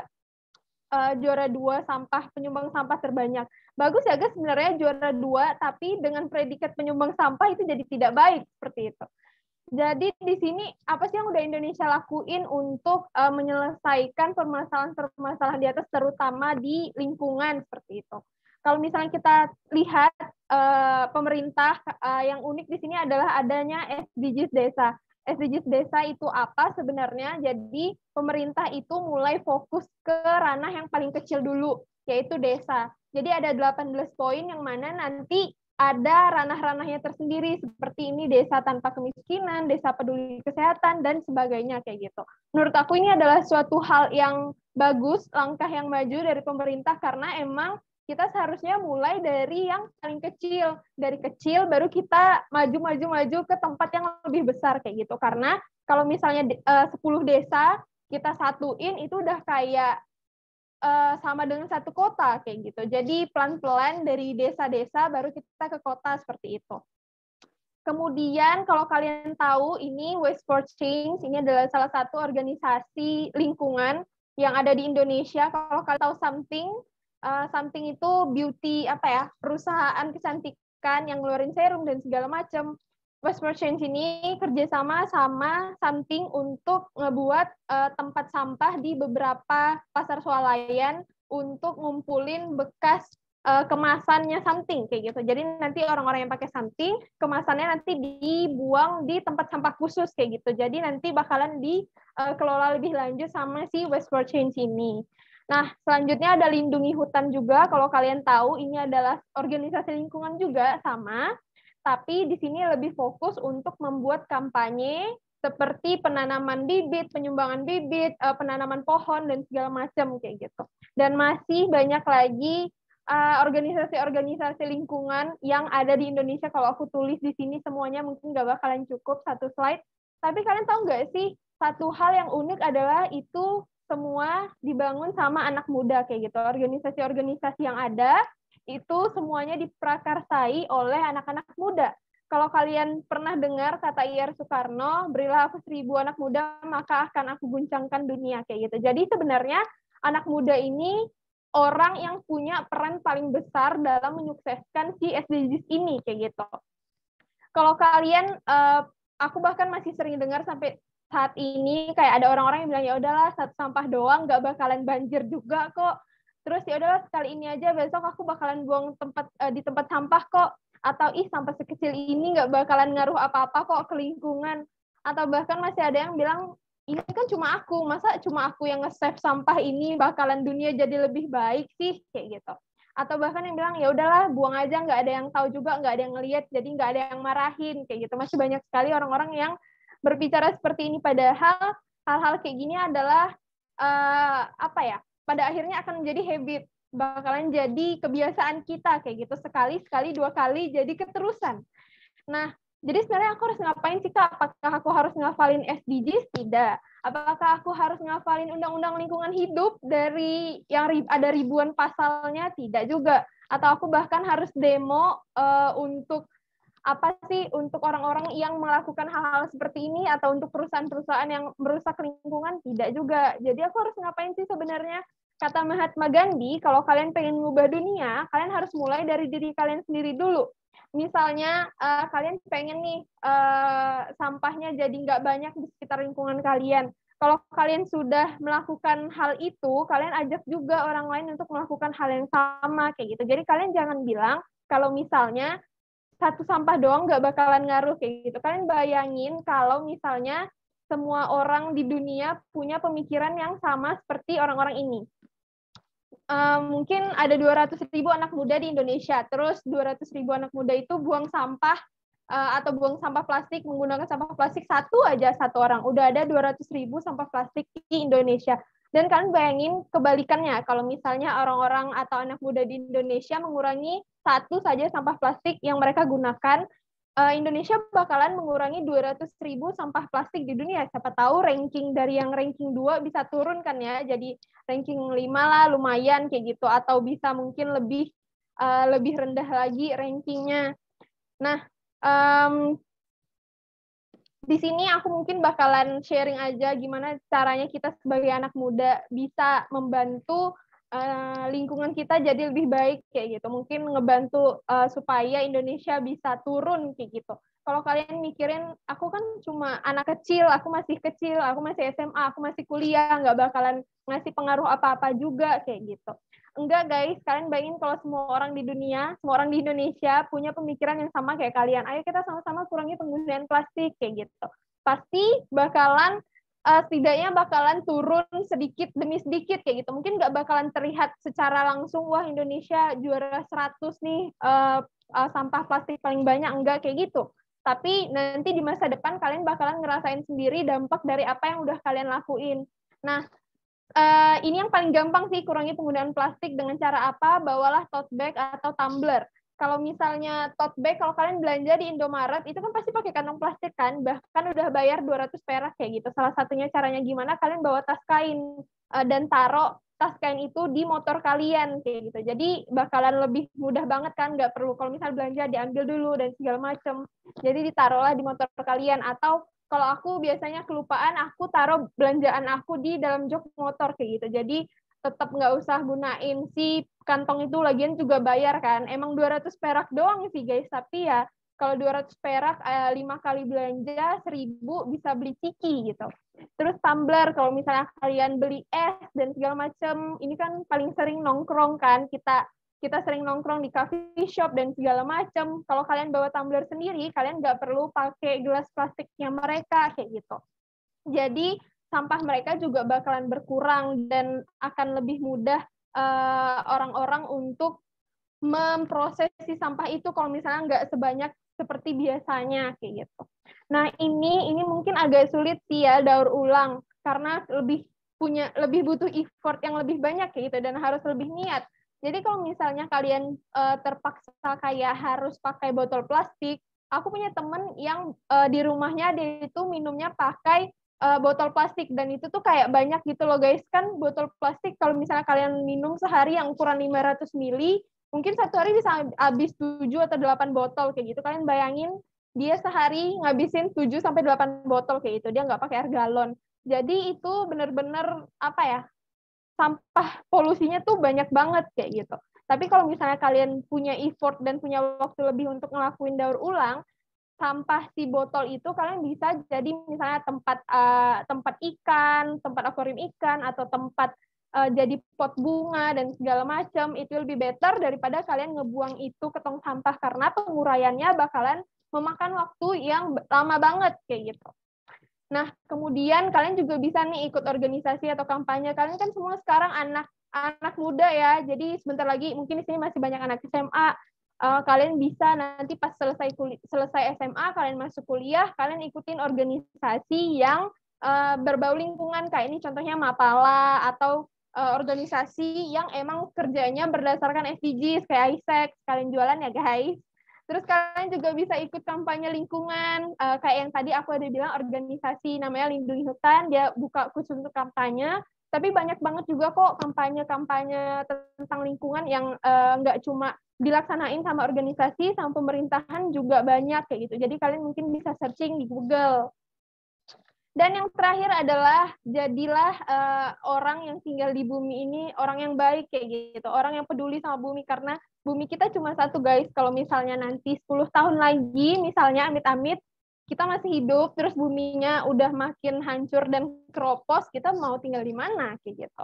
juara 2 penyumbang sampah terbanyak. Bagus ya guys, sebenarnya juara 2, tapi dengan predikat penyumbang sampah itu jadi tidak baik seperti itu. Jadi di sini apa sih yang udah Indonesia lakuin untuk menyelesaikan permasalahan-permasalahan di atas, terutama di lingkungan seperti itu. Kalau misalnya kita lihat pemerintah, yang unik di sini adalah adanya SDGs desa. SDGs desa itu apa sebenarnya? Jadi pemerintah itu mulai fokus ke ranah yang paling kecil dulu, yaitu desa. Jadi ada 18 poin yang mana nanti ada ranah-ranahnya tersendiri, seperti ini desa tanpa kemiskinan, desa peduli kesehatan, dan sebagainya kayak gitu. Menurut aku ini adalah suatu hal yang bagus, langkah yang maju dari pemerintah, karena emang kita seharusnya mulai dari yang paling kecil. Dari kecil baru kita maju ke tempat yang lebih besar kayak gitu. Karena kalau misalnya 10 desa kita satuin, itu udah kayak sama dengan satu kota kayak gitu. Jadi pelan-pelan dari desa-desa baru kita ke kota seperti itu. Kemudian kalau kalian tahu, ini Waste for Change, ini adalah salah satu organisasi lingkungan yang ada di Indonesia. Kalau kalian tahu Something itu beauty perusahaan kecantikan yang ngeluarin serum dan segala macam. Waste for Change ini kerjasama sama Something untuk ngebuat tempat sampah di beberapa pasar swalayan untuk ngumpulin bekas kemasannya Something kayak gitu. Jadi nanti orang-orang yang pakai Something, kemasannya nanti dibuang di tempat sampah khusus kayak gitu. Jadi nanti bakalan dikelola lebih lanjut sama si Waste for Change ini. Nah, selanjutnya ada Lindungi Hutan juga. Kalau kalian tahu, ini adalah organisasi lingkungan juga sama. Tapi di sini lebih fokus untuk membuat kampanye seperti penanaman bibit, penyumbangan bibit, penanaman pohon, dan segala macam kayak gitu. Dan masih banyak lagi organisasi-organisasi lingkungan yang ada di Indonesia. Kalau aku tulis di sini semuanya mungkin nggak bakalan cukup satu slide. Tapi kalian tahu nggak sih, satu hal yang unik adalah itu semua dibangun sama anak muda kayak gitu. Organisasi-organisasi yang ada itu semuanya diprakarsai oleh anak-anak muda. Kalau kalian pernah dengar kata I.R. Soekarno, berilah aku 1.000 anak muda, maka akan aku guncangkan dunia kayak gitu. Jadi sebenarnya anak muda ini orang yang punya peran paling besar dalam menyukseskan si SDGs ini kayak gitu. kalau kalian, aku bahkan masih sering dengar sampai saat ini kayak ada orang-orang yang bilang ya udahlah satu sampah doang nggak bakalan banjir juga kok. Terus ya udahlah sekali ini aja, besok aku bakalan buang di tempat sampah kok. Atau sampah sekecil ini nggak bakalan ngaruh apa-apa kok ke lingkungan. Atau bahkan masih ada yang bilang ini kan cuma aku, masa cuma aku yang nge-save sampah ini bakalan dunia jadi lebih baik sih kayak gitu. Atau bahkan yang bilang ya udahlah buang aja, nggak ada yang tahu juga, nggak ada yang ngelihat, jadi nggak ada yang marahin kayak gitu. Masih banyak sekali orang-orang yang berbicara seperti ini, padahal hal-hal kayak gini adalah apa ya, pada akhirnya akan menjadi habit, bakalan jadi kebiasaan kita kayak gitu, sekali, 2 kali jadi keterusan. Nah, jadi sebenarnya aku harus ngapain sih Kak? Apakah aku harus ngafalin SDGs? Tidak. Apakah aku harus ngafalin undang-undang lingkungan hidup dari yang ada ribuan pasalnya? Tidak juga. Atau aku bahkan harus demo untuk apa sih, untuk orang-orang yang melakukan hal-hal seperti ini, atau untuk perusahaan-perusahaan yang merusak lingkungan? Tidak juga. Jadi aku harus ngapain sih sebenarnya? Kata Mahatma Gandhi, kalau kalian pengen mengubah dunia, kalian harus mulai dari diri kalian sendiri dulu. Misalnya kalian pengen nih sampahnya jadi nggak banyak di sekitar lingkungan kalian. Kalau kalian sudah melakukan hal itu, kalian ajak juga orang lain untuk melakukan hal yang sama kayak gitu. Jadi kalian jangan bilang kalau misalnya satu sampah doang nggak bakalan ngaruh kayak gitu. Kalian bayangin kalau misalnya semua orang di dunia punya pemikiran yang sama seperti orang-orang ini. Mungkin ada 200.000 anak muda di Indonesia, terus 200.000 anak muda itu buang sampah atau buang sampah plastik, menggunakan sampah plastik satu orang, udah ada 200.000 sampah plastik di Indonesia. Dan kalian bayangin kebalikannya, kalau misalnya orang-orang atau anak muda di Indonesia mengurangi satu saja sampah plastik yang mereka gunakan, Indonesia bakalan mengurangi 200.000 sampah plastik di dunia. Siapa tahu ranking dari yang ranking 2 bisa turun kan ya, jadi ranking 5 lah, lumayan kayak gitu, atau bisa mungkin lebih rendah lagi rankingnya. Nah, di sini aku mungkin bakalan sharing aja gimana caranya kita sebagai anak muda bisa membantu lingkungan kita jadi lebih baik kayak gitu. Mungkin ngebantu supaya Indonesia bisa turun kayak gitu. Kalau kalian mikirin, aku kan cuma anak kecil, aku masih SMA, aku masih kuliah, nggak bakalan ngasih pengaruh apa-apa juga kayak gitu. Enggak guys, kalian bayangin kalau semua orang di dunia, semua orang di Indonesia punya pemikiran yang sama kayak kalian. Ayo kita sama-sama kurangi penggunaan plastik kayak gitu. Pasti bakalan setidaknya bakalan turun sedikit demi sedikit kayak gitu. Mungkin nggak bakalan terlihat secara langsung, wah Indonesia juara 100 nih sampah plastik paling banyak, enggak kayak gitu. Tapi nanti di masa depan kalian bakalan ngerasain sendiri dampak dari apa yang udah kalian lakuin. Nah, ini yang paling gampang sih, kurangi penggunaan plastik dengan cara apa? Bawalah tote bag atau tumbler. Kalau misalnya tote bag, kalau kalian belanja di Indomaret, itu kan pasti pakai kantong plastik kan, bahkan udah bayar 200 perak kayak gitu. Salah satunya caranya gimana? Kalian bawa tas kain dan taruh tas kain itu di motor kalian kayak gitu. Jadi bakalan lebih mudah banget kan, nggak perlu kalau misal belanja diambil dulu dan segala macam. Jadi ditaruhlah di motor kalian, atau kalau aku biasanya kelupaan, aku taruh belanjaan aku di dalam jok motor kayak gitu. Jadi tetap nggak usah gunain si kantong itu, lagian juga bayar kan. Emang 200 perak doang sih guys, tapi ya kalau 200 perak 5 kali belanja 1.000 bisa beli ciki gitu. Terus tumbler, kalau misalnya kalian beli es dan segala macam, ini kan paling sering nongkrong kan, kita sering nongkrong di coffee shop dan segala macam. Kalau kalian bawa tumbler sendiri, kalian nggak perlu pakai gelas plastiknya mereka kayak gitu. Jadi sampah mereka juga bakalan berkurang dan akan lebih mudah orang-orang untuk memprosesi sampah itu kalau misalnya nggak sebanyak seperti biasanya kayak gitu. Nah ini mungkin agak sulit sih ya daur ulang, karena lebih butuh effort yang lebih banyak kayak gitu, dan harus lebih niat. Jadi kalau misalnya kalian terpaksa kayak harus pakai botol plastik, aku punya temen yang di rumahnya dia itu minumnya pakai botol plastik, dan itu tuh kayak banyak gitu loh guys. Kan botol plastik kalau misalnya kalian minum sehari yang ukuran 500 ml, mungkin satu hari bisa habis 7 atau 8 botol kayak gitu. Kalian bayangin dia sehari ngabisin 7 sampai 8 botol kayak gitu. Dia nggak pakai air galon. Jadi itu benar-benar apa ya? Sampah polusinya tuh banyak banget kayak gitu. Tapi kalau misalnya kalian punya effort dan punya waktu lebih untuk ngelakuin daur ulang, sampah si botol itu kalian bisa jadi misalnya tempat ikan, tempat akuarium ikan, atau tempat jadi pot bunga dan segala macam. It will be better daripada kalian ngebuang itu ke tong sampah, karena penguraiannya bakalan memakan waktu yang lama banget kayak gitu. Nah, kemudian kalian juga bisa nih ikut organisasi atau kampanye. Kalian kan semua sekarang anak muda ya, jadi sebentar lagi mungkin di sini masih banyak anak SMA. Kalian bisa nanti pas selesai SMA, kalian masuk kuliah, kalian ikutin organisasi yang berbau lingkungan, kayak ini contohnya Mapala, atau organisasi yang emang kerjanya berdasarkan SDGs kayak ISEC. Kalian jualan ya guys. Terus kalian juga bisa ikut kampanye lingkungan, kayak yang tadi aku ada bilang organisasi namanya Lindungi Hutan, dia buka khusus untuk kampanye. Tapi banyak banget juga kok kampanye-kampanye tentang lingkungan yang nggak cuma dilaksanain sama organisasi, sama pemerintahan juga banyak kayak gitu. Jadi kalian mungkin bisa searching di Google. Dan yang terakhir adalah jadilah orang yang tinggal di bumi ini orang yang baik kayak gitu, orang yang peduli sama bumi, karena bumi kita cuma satu guys. Kalau misalnya nanti 10 tahun lagi, misalnya amit-amit kita masih hidup, terus buminya udah makin hancur dan keropos, kita mau tinggal di mana kayak gitu.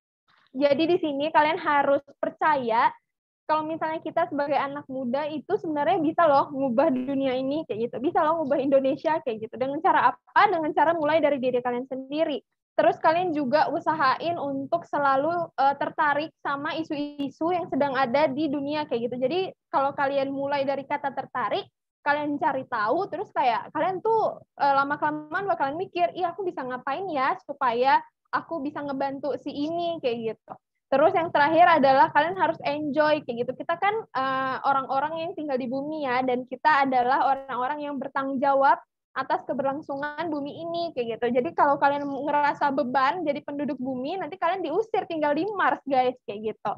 Jadi di sini kalian harus percaya kalau misalnya kita sebagai anak muda itu sebenarnya bisa loh ngubah dunia ini kayak gitu, bisa loh ngubah Indonesia kayak gitu. Dengan cara apa? Dengan cara mulai dari diri kalian sendiri. Terus kalian juga usahain untuk selalu tertarik sama isu-isu yang sedang ada di dunia kayak gitu. Jadi kalau kalian mulai dari kata tertarik, kalian cari tahu, terus kayak kalian tuh lama-kelamaan bakalan mikir, iya aku bisa ngapain ya supaya aku bisa ngebantu si ini kayak gitu. Terus yang terakhir adalah kalian harus enjoy kayak gitu. Kita kan orang-orang yang tinggal di bumi ya, dan kita adalah orang-orang yang bertanggung jawab atas keberlangsungan bumi ini kayak gitu. Jadi kalau kalian ngerasa beban jadi penduduk bumi, nanti kalian diusir tinggal di Mars guys kayak gitu.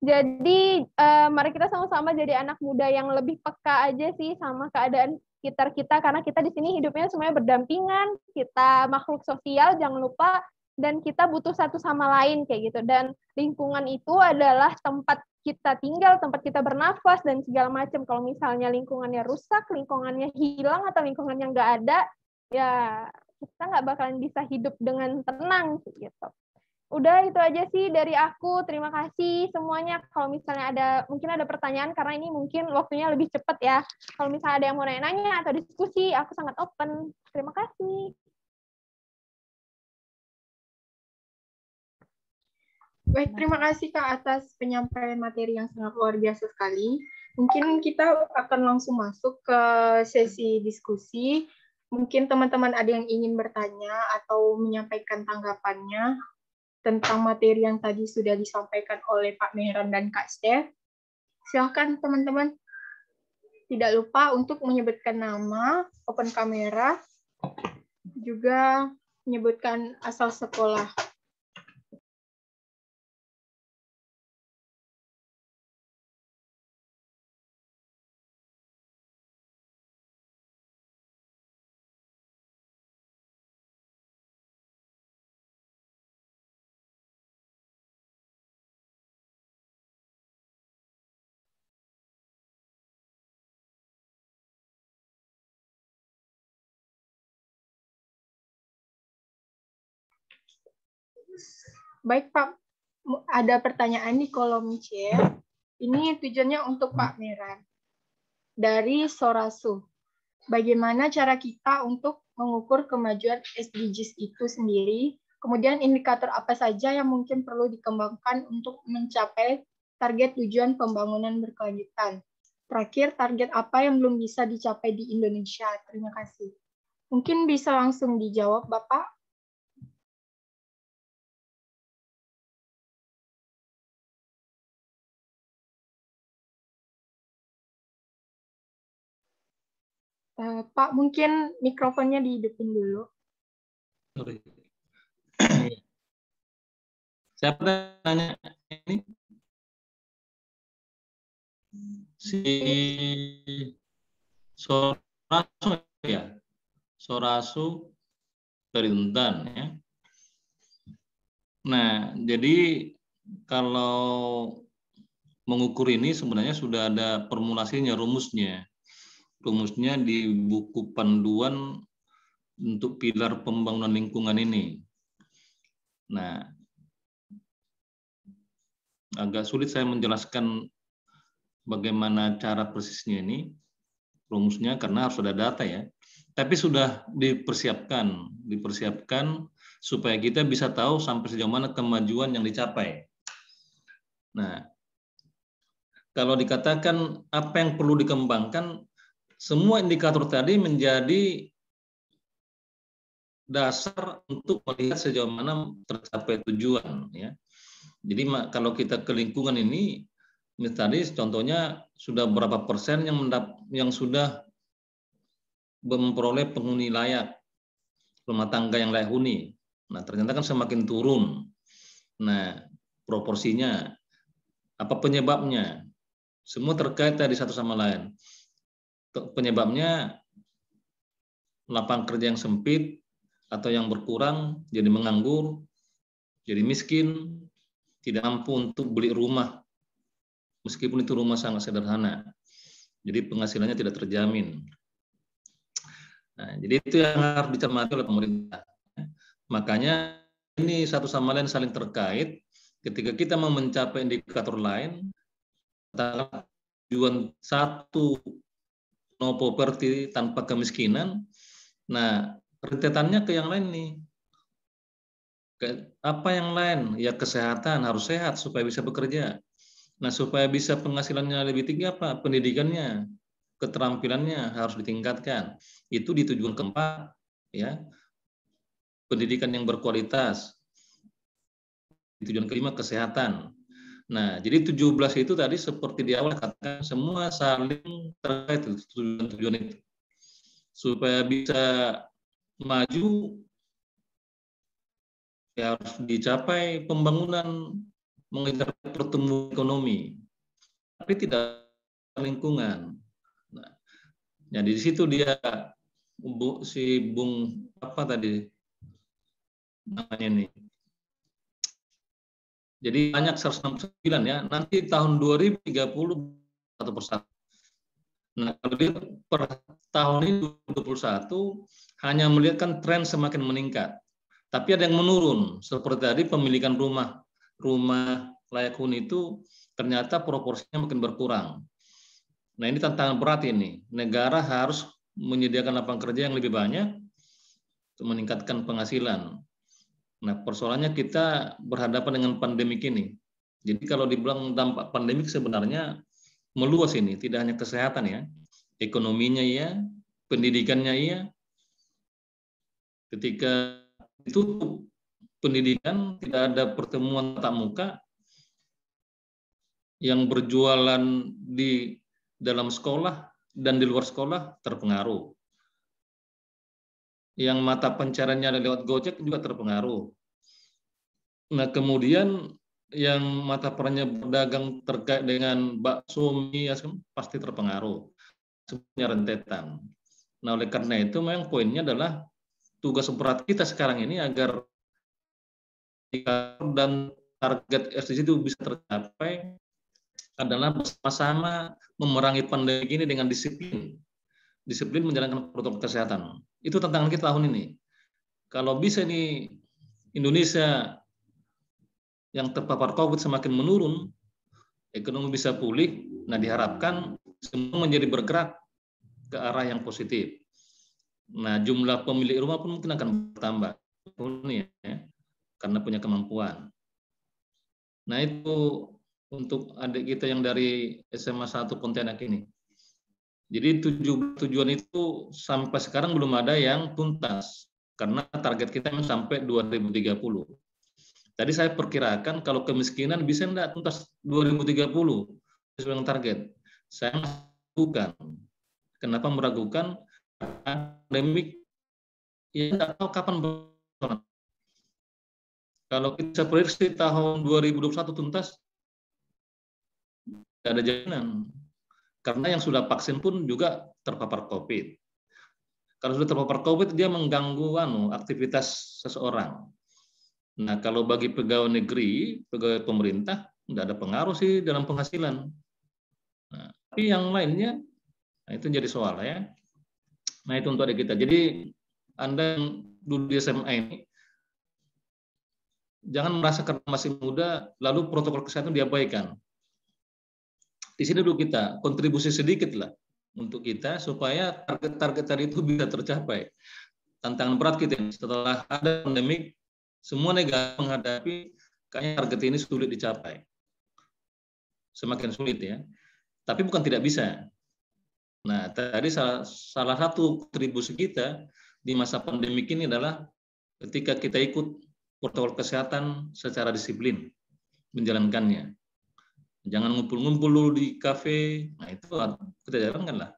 Jadi mari kita sama-sama jadi anak muda yang lebih peka aja sih sama keadaan sekitar kita, karena kita di sini hidupnya semuanya berdampingan, kita makhluk sosial jangan lupa, dan kita butuh satu sama lain kayak gitu. Dan lingkungan itu adalah tempat kita tinggal, tempat kita bernafas dan segala macam. Kalau misalnya lingkungannya rusak, lingkungannya hilang, atau lingkungannya nggak ada, ya kita nggak bakalan bisa hidup dengan tenang gitu. Udah itu aja sih dari aku. Terima kasih semuanya. Kalau misalnya mungkin ada pertanyaan, karena ini mungkin waktunya lebih cepat ya. Kalau misalnya ada yang mau nanya-nanya atau diskusi, aku sangat open. Terima kasih. Baik, terima kasih Kak atas penyampaian materi yang sangat luar biasa sekali. Mungkin kita akan langsung masuk ke sesi diskusi. Mungkin teman-teman ada yang ingin bertanya atau menyampaikan tanggapannya tentang materi yang tadi sudah disampaikan oleh Pak Mehran dan Kak Steph. Silakan teman-teman. Tidak lupa untuk menyebutkan nama, open kamera, juga menyebutkan asal sekolah. Baik Pak, ada pertanyaan di kolom chat. Ini tujuannya untuk Pak Mehran. Dari Sorasu, bagaimana cara kita untuk mengukur kemajuan SDGs itu sendiri? Kemudian indikator apa saja yang mungkin perlu dikembangkan untuk mencapai target tujuan pembangunan berkelanjutan? Terakhir, target apa yang belum bisa dicapai di Indonesia? Terima kasih. Mungkin bisa langsung dijawab, Bapak. Pak, mungkin mikrofonnya dihidupin dulu. Sorry. Siapa tanya ini? Si Sorasu ya? Sorasu dari Untan ya. Nah, jadi kalau mengukur ini sebenarnya sudah ada formulasinya, rumusnya. rumusnya di buku panduan untuk pilar pembangunan lingkungan ini. Nah, agak sulit saya menjelaskan bagaimana cara persisnya ini, rumusnya, karena harus ada data ya. Tapi sudah dipersiapkan supaya kita bisa tahu sampai sejauh mana kemajuan yang dicapai. Nah, kalau dikatakan apa yang perlu dikembangkan, semua indikator tadi menjadi dasar untuk melihat sejauh mana tercapai tujuan ya. Jadi kalau kita ke lingkungan ini, tadi contohnya sudah berapa persen yang sudah memperoleh penghuni layak, rumah tangga yang layak huni. Nah, ternyata kan semakin turun. Nah, proporsinya, apa penyebabnya? Semua terkait tadi satu sama lain. Penyebabnya lapangan kerja yang sempit atau yang berkurang, jadi menganggur, jadi miskin, tidak mampu untuk beli rumah, meskipun itu rumah sangat sederhana. Jadi penghasilannya tidak terjamin. Nah, jadi itu yang harus dicermati oleh pemerintah. Makanya ini satu sama lain saling terkait. Ketika kita mau mencapai indikator lain, tujuan satu, no poverty, tanpa kemiskinan, nah rentetannya ke yang lain nih. Apa yang lain? Ya kesehatan, harus sehat supaya bisa bekerja. Nah, supaya bisa penghasilannya lebih tinggi apa? Pendidikannya, keterampilannya harus ditingkatkan. Itu di tujuan keempat, ya. Pendidikan yang berkualitas. Di tujuan kelima, kesehatan. Nah, jadi 17 itu tadi seperti di awal katakan, semua saling terkait tujuan-tujuan itu. Supaya bisa maju, ya harus dicapai pembangunan mengejar pertumbuhan ekonomi, tapi tidak lingkungan. Nah, jadi di situ dia si Bung apa tadi namanya ini. Jadi banyak 169 ya. Nanti tahun 2030 satu persatu. Nah, kalau dia per tahun ini 2021 hanya melihatkan tren semakin meningkat. Tapi ada yang menurun, seperti tadi pemilikan rumah layak huni itu ternyata proporsinya makin berkurang. Nah, ini tantangan berat ini. Negara harus menyediakan lapangan kerja yang lebih banyak untuk meningkatkan penghasilan. Nah, persoalannya kita berhadapan dengan pandemik ini. Jadi kalau dibilang dampak pandemik sebenarnya meluas ini, tidak hanya kesehatan ya, ekonominya iya, pendidikannya iya. Ketika itu pendidikan, tidak ada pertemuan tatap muka, yang berjualan di dalam sekolah dan di luar sekolah terpengaruh. Yang mata pencariannya ada lewat Gojek juga terpengaruh. Nah, kemudian yang mata perannya berdagang terkait dengan bakso, mie, pasti terpengaruh. Semuanya rentetan. Nah, oleh karena itu memang poinnya adalah tugas berat kita sekarang ini agar dan target SDGs itu bisa tercapai adalah bersama-sama memerangi pandemi ini dengan disiplin menjalankan protokol kesehatan. Itu tantangan kita tahun ini. Kalau bisa nih Indonesia yang terpapar COVID semakin menurun, ekonomi bisa pulih, nah diharapkan semua menjadi bergerak ke arah yang positif. Nah, jumlah pemilik rumah pun mungkin akan bertambah, ya, karena punya kemampuan. Nah, itu untuk adik kita yang dari SMA 1 Pontianak ini. Jadi tujuan itu sampai sekarang belum ada yang tuntas, karena target kita sampai 2030. Tadi saya perkirakan kalau kemiskinan bisa enggak tuntas 2030 sesuai dengan target. Saya meragukan. Kenapa meragukan? Pandemik ya enggak tahu kapan. Kalau kita prediksi tahun 2021 tuntas, tidak ada jaminan. Karena yang sudah vaksin pun juga terpapar COVID. Kalau sudah terpapar COVID, dia mengganggu aktivitas seseorang. Nah, kalau bagi pegawai negeri, pegawai pemerintah, tidak ada pengaruh sih dalam penghasilan. Nah, tapi yang lainnya, Nah, itu jadi soal ya. Nah, itu untuk adik kita. Jadi Anda yang dulu di SMA ini, jangan merasa karena masih muda, lalu protokol kesehatan diabaikan. Di sini dulu kita kontribusi sedikit lah untuk kita supaya target-target tadi itu bisa tercapai. Tantangan berat kita setelah ada pandemik, semua negara menghadapi kayaknya target ini sulit dicapai. Semakin sulit ya. Tapi bukan tidak bisa. Nah, tadi salah satu kontribusi kita di masa pandemik ini adalah ketika kita ikut protokol kesehatan secara disiplin menjalankannya. Jangan ngumpul-ngumpul dulu di kafe. Nah, itu kita jalankan lah.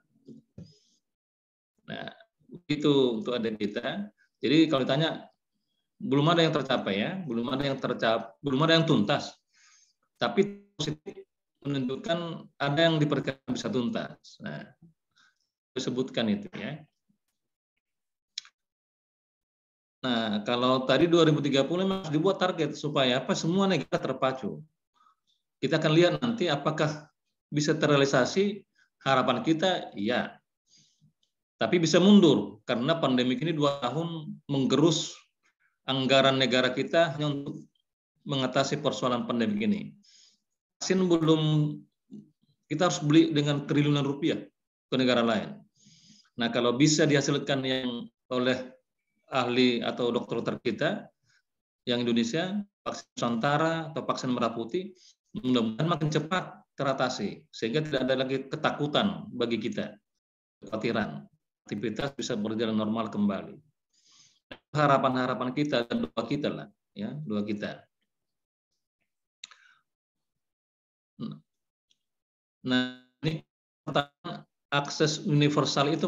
Nah, itu untuk adik kita. Jadi kalau ditanya belum ada yang tercapai ya, belum ada yang tuntas. Tapi positif menunjukkan ada yang diperkirakan bisa tuntas. Nah, disebutkan itu ya. Nah, kalau tadi 2030 memang harus dibuat target supaya apa? Semua negara terpacu. Kita akan lihat nanti apakah bisa terrealisasi. Harapan kita iya. Tapi bisa mundur karena pandemi ini 2 tahun menggerus anggaran negara kita hanya untuk mengatasi persoalan pandemi ini. Vaksin belum, kita harus beli dengan triliunan rupiah ke negara lain. Nah, kalau bisa dihasilkan yang oleh ahli atau dokter kita yang Indonesia, vaksin Nusantara atau vaksin merah putih, mudah-mudahan makin cepat teratasi sehingga tidak ada lagi ketakutan bagi kita, kekhawatiran, aktivitas bisa berjalan normal kembali. Harapan-harapan kita dan doa kita lah, ya, doa kita. Nah, ini pertanyaan akses universal itu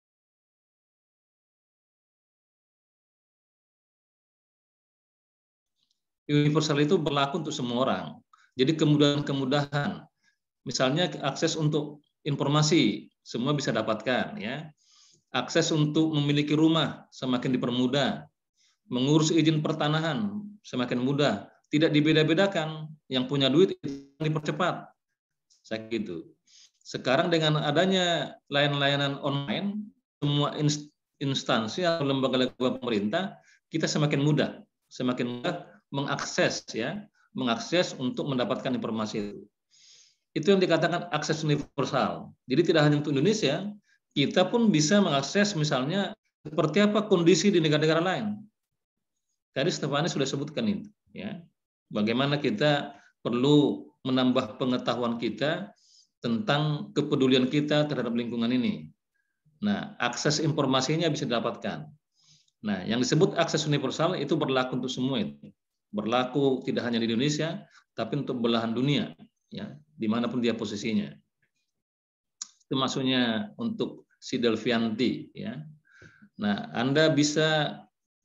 berlaku untuk semua orang. Jadi kemudahan-kemudahan, misalnya akses untuk informasi semua bisa dapatkan, ya. Akses untuk memiliki rumah semakin dipermudah, mengurus izin pertanahan semakin mudah, tidak dibeda-bedakan, yang punya duit dipercepat. Saya gitu. Sekarang dengan adanya layanan online, semua instansi atau lembaga-lembaga pemerintah kita semakin mudah mengakses ya, mengakses untuk mendapatkan informasi itu. Itu yang dikatakan akses universal. Jadi tidak hanya untuk Indonesia, kita pun bisa mengakses misalnya seperti apa kondisi di negara-negara lain. Tadi Stefani sudah sebutkan itu, ya. Bagaimana kita perlu menambah pengetahuan kita tentang kepedulian kita terhadap lingkungan ini. Nah, akses informasinya bisa didapatkan. Nah, yang disebut akses universal itu berlaku untuk semua itu. Berlaku tidak hanya di Indonesia, tapi untuk belahan dunia, ya, dimanapun dia posisinya. Itu maksudnya untuk si Delvianti, ya. Nah, Anda bisa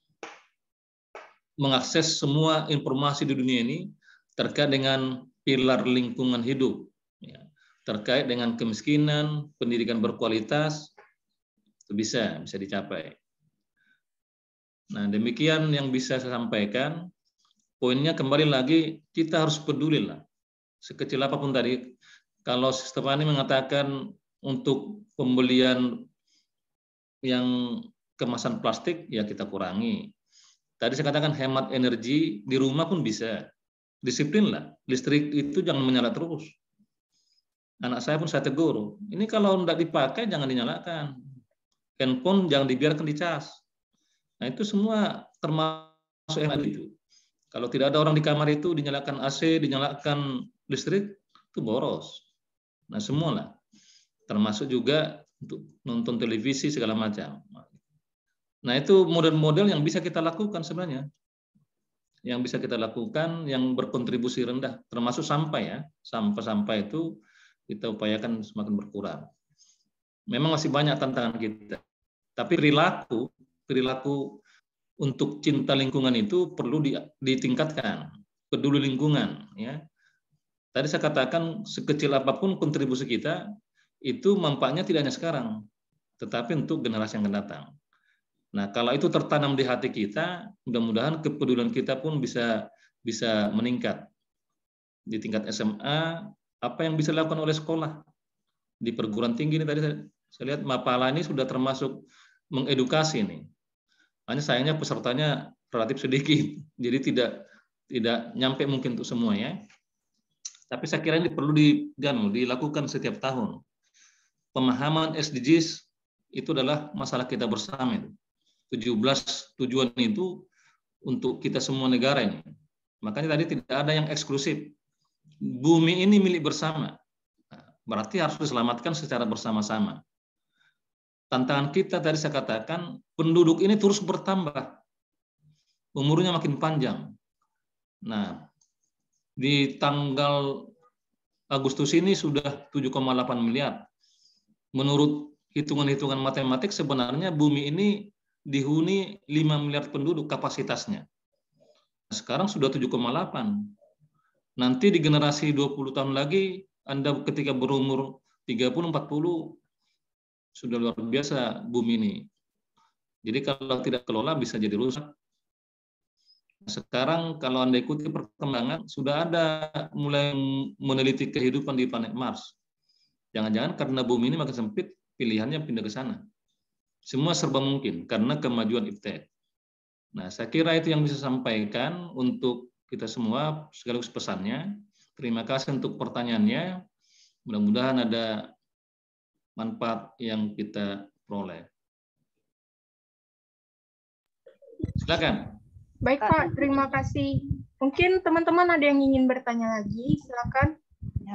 mengakses semua informasi di dunia ini terkait dengan pilar lingkungan hidup, ya. Terkait dengan kemiskinan, pendidikan berkualitas, itu bisa dicapai. Nah, demikian yang bisa saya sampaikan. Poinnya kembali lagi, kita harus peduli lah. Sekecil apapun tadi, kalau Stefani mengatakan untuk pembelian yang kemasan plastik, ya kita kurangi. Tadi saya katakan hemat energi, di rumah pun bisa. Disiplin lah, listrik itu jangan menyala terus. Anak saya pun saya tegur, ini kalau tidak dipakai jangan dinyalakan. Handphone jangan dibiarkan dicas. Nah, itu semua termasuk hemat itu. Kalau tidak ada orang di kamar itu, dinyalakan AC, dinyalakan listrik, itu boros. Nah, semualah. Termasuk juga untuk nonton televisi, segala macam. Nah, itu model-model yang bisa kita lakukan sebenarnya. Yang bisa kita lakukan, yang berkontribusi rendah. Termasuk sampah ya. Sampah-sampah itu kita upayakan semakin berkurang. Memang masih banyak tantangan kita. Tapi perilaku untuk cinta lingkungan itu perlu ditingkatkan, peduli lingkungan, ya. Tadi saya katakan sekecil apapun kontribusi kita itu manfaatnya tidak hanya sekarang, tetapi untuk generasi yang akan datang. Nah, kalau itu tertanam di hati kita, mudah-mudahan kepedulian kita pun bisa meningkat. Di tingkat SMA, apa yang bisa dilakukan oleh sekolah? Di perguruan tinggi ini tadi Saya lihat Mapala ini sudah termasuk mengedukasi nih. Hanya sayangnya pesertanya relatif sedikit, jadi tidak nyampe mungkin untuk semuanya. Tapi saya kira ini perlu dilakukan setiap tahun. Pemahaman SDGs itu adalah masalah kita bersama. 17 tujuan itu untuk kita semua negara ini. Makanya tadi tidak ada yang eksklusif. Bumi ini milik bersama. Berarti harus diselamatkan secara bersama-sama. Tantangan kita tadi saya katakan, penduduk ini terus bertambah. Umurnya makin panjang. Nah, di tanggal Agustus ini sudah 7,8 miliar. Menurut hitungan-hitungan matematik sebenarnya bumi ini dihuni 5 miliar penduduk kapasitasnya. Sekarang sudah 7,8. Nanti di generasi 20 tahun lagi, Anda ketika berumur 30-40, sudah luar biasa bumi ini. Jadi kalau tidak kelola bisa jadi rusak. Sekarang kalau Anda ikuti perkembangan, sudah ada mulai meneliti kehidupan di planet Mars. Jangan-jangan karena bumi ini makin sempit, pilihannya pindah ke sana. Semua serba mungkin karena kemajuan iptek. Nah, saya kira itu yang bisa sampaikan untuk kita semua sekaligus pesannya. Terima kasih untuk pertanyaannya. Mudah-mudahan ada manfaat yang kita peroleh. Silakan. Baik Pak, terima kasih. Mungkin teman-teman ada yang ingin bertanya lagi, silakan. Ya.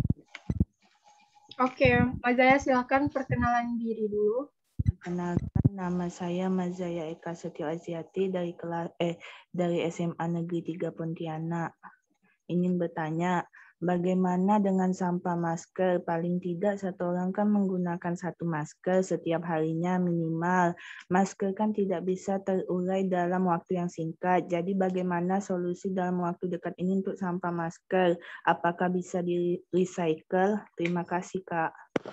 Oke, Mazaya silakan perkenalan diri dulu. Perkenalkan, nama saya Mazaya Eka Setio Aziati dari SMA Negeri 3 Pontianak. Ingin bertanya, bagaimana dengan sampah masker? Paling tidak satu orang kan menggunakan satu masker setiap harinya minimal. Masker kan tidak bisa terurai dalam waktu yang singkat. Jadi bagaimana solusi dalam waktu dekat ini untuk sampah masker? Apakah bisa di-recycle? Terima kasih, Kak.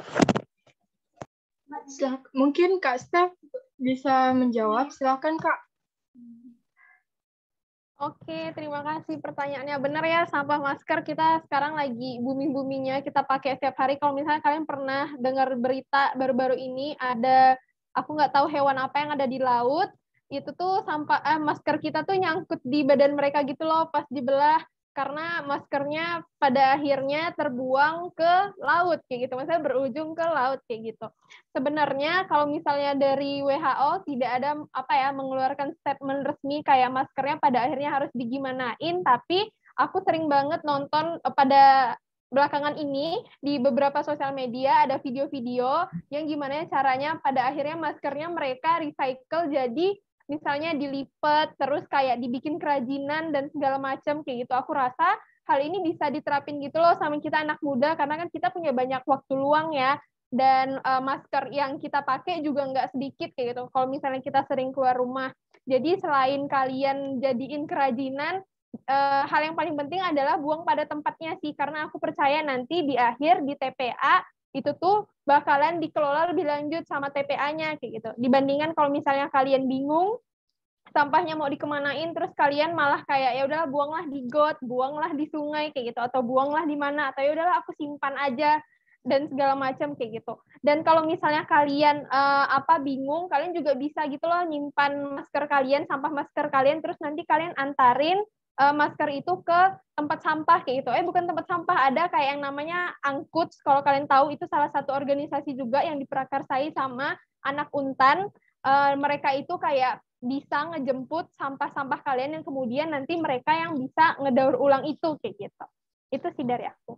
Mungkin Kak Steph bisa menjawab. Silakan Kak. Oke, terima kasih pertanyaannya. Benar ya, sampah masker kita sekarang lagi booming-boomingnya kita pakai setiap hari. Kalau misalnya kalian pernah dengar berita baru-baru ini ada, aku nggak tahu hewan apa yang ada di laut, itu tuh masker kita tuh nyangkut di badan mereka gitu loh pas dibelah, karena maskernya pada akhirnya terbuang ke laut kayak gitu, maksudnya berujung ke laut kayak gitu. Sebenarnya kalau misalnya dari WHO tidak ada mengeluarkan statement resmi kayak maskernya pada akhirnya harus digimanain, tapi aku sering banget nonton pada belakangan ini di beberapa sosial media ada video-video yang gimana caranya pada akhirnya maskernya mereka recycle jadi misalnya dilipat, terus kayak dibikin kerajinan dan segala macam kayak gitu. Aku rasa hal ini bisa diterapin gitu loh sama kita anak muda, karena kan kita punya banyak waktu luang ya, dan masker yang kita pakai juga nggak sedikit kayak gitu. Kalau misalnya kita sering keluar rumah, jadi selain kalian jadiin kerajinan, hal yang paling penting adalah buang pada tempatnya sih, karena aku percaya nanti di akhir di TPA itu tuh bakalan dikelola lebih lanjut sama TPA-nya kayak gitu. Dibandingkan kalau misalnya kalian bingung sampahnya mau dikemanain, terus kalian malah kayak ya udahlah buanglah di got, buanglah di sungai kayak gitu, atau buanglah di mana, atau ya udahlah aku simpan aja dan segala macam kayak gitu. Dan kalau misalnya kalian bingung, kalian juga bisa gitu loh nyimpan masker kalian, sampah masker kalian, terus nanti kalian antarin masker itu ke tempat sampah kayak gitu. Bukan tempat sampah, ada kayak yang namanya Angkut. Kalau kalian tahu itu salah satu organisasi juga yang diprakarsai sama anak Untan. Mereka itu kayak bisa ngejemput sampah-sampah kalian yang kemudian nanti mereka yang bisa ngedaur ulang itu kayak gitu. Itu sih dari aku.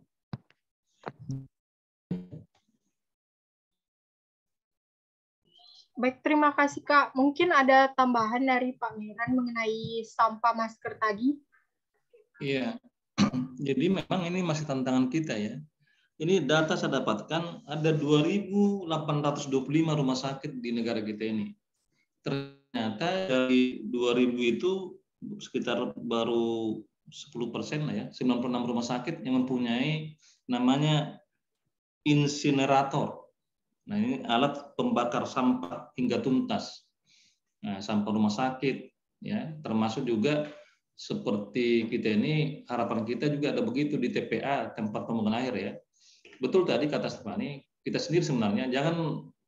Baik, terima kasih Kak. Mungkin ada tambahan dari Pak Meran mengenai sampah masker tadi? Iya, jadi memang ini masih tantangan kita ya. Ini data saya dapatkan ada 2.825 rumah sakit di negara kita ini. Ternyata dari 2.000 itu sekitar baru 10% lah ya, 96 rumah sakit yang mempunyai namanya insinerator. Nah, ini alat pembakar sampah hingga tuntas. Nah, sampah rumah sakit, ya, termasuk juga seperti kita ini, harapan kita juga ada begitu di TPA, tempat pembuangan air ya. Betul tadi kata Stefani, kita sendiri sebenarnya jangan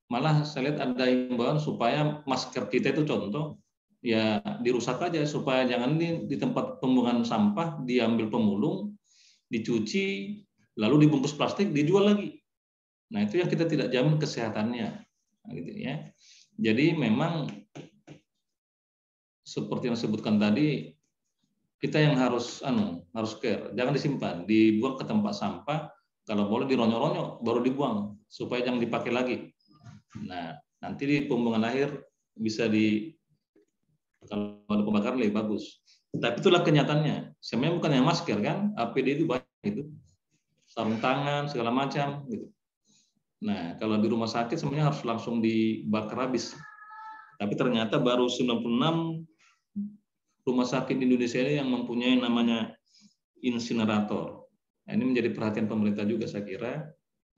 Malah saya lihat ada himbauan supaya masker kita itu contoh ya dirusak aja supaya jangan di tempat pembuangan sampah diambil pemulung, dicuci, lalu dibungkus plastik dijual lagi. Nah itu yang kita tidak jamin kesehatannya, gitu ya. Jadi memang seperti yang disebutkan tadi, kita yang harus care, jangan disimpan, dibuang ke tempat sampah, kalau boleh dironyok-ronyok baru dibuang supaya jangan dipakai lagi. Nah, nanti di pembuangan akhir bisa kalau ada pembakaran lebih bagus. Tapi itulah kenyataannya. Sebenarnya bukan yang masker kan, APD itu banyak itu, sarung tangan segala macam gitu. Nah, kalau di rumah sakit sebenarnya harus langsung dibakar habis. Tapi ternyata baru 96 rumah sakit di Indonesia ini yang mempunyai namanya insinerator. Nah, ini menjadi perhatian pemerintah juga saya kira.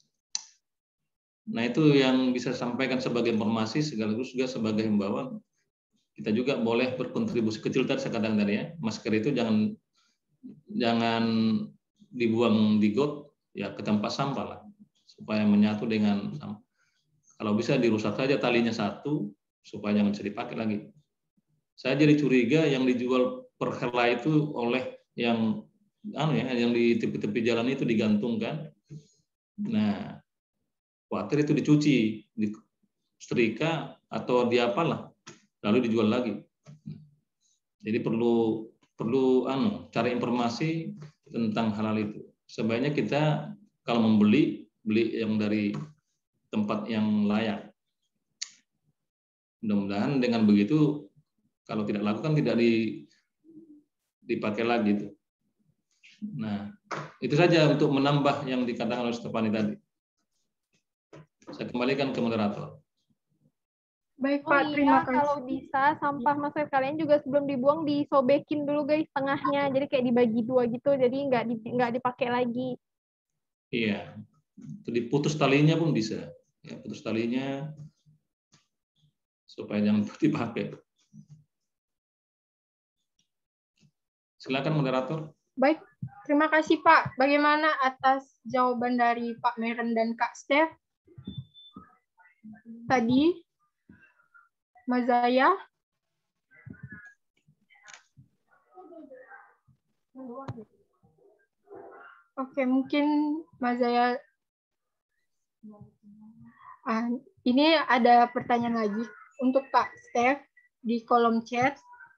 Nah, itu yang bisa sampaikan sebagai informasi sekaligus juga sebagai himbauan. Kita juga boleh berkontribusi kecil tadi saya katakan tadi ya. Masker itu jangan dibuang di got ya ke tempat sampah lah supaya menyatu dengan sampah. Kalau bisa dirusak saja talinya satu supaya jangan bisa dipakai lagi. Saya jadi curiga yang dijual per helai itu oleh yang yang di tepi-tepi jalan itu digantungkan. Nah, khawatir itu dicuci, disetrika atau diapalah, lalu dijual lagi. Jadi perlu cari informasi tentang hal itu. Sebaiknya kita kalau beli yang dari tempat yang layak. Mudah-mudahan dengan begitu kalau tidak lakukan tidak dipakai lagi itu. Nah, itu saja untuk menambah yang dikatakan oleh Stefani tadi. Saya kembalikan ke moderator. Baik Pak, terima kasih. Kalau bisa sampah masker kalian juga sebelum dibuang disobekin dulu guys tengahnya, jadi kayak dibagi dua gitu, jadi nggak dipakai lagi. Iya, itu diputus talinya pun bisa, ya, putus talinya supaya jangan dipakai. Silakan moderator. Baik, terima kasih Pak. Bagaimana atas jawaban dari Pak Meren dan Kak Steph? Tadi, Mas Zaya. Oke, mungkin Mas Zaya. Ini ada pertanyaan lagi untuk Kak Steph di kolom chat.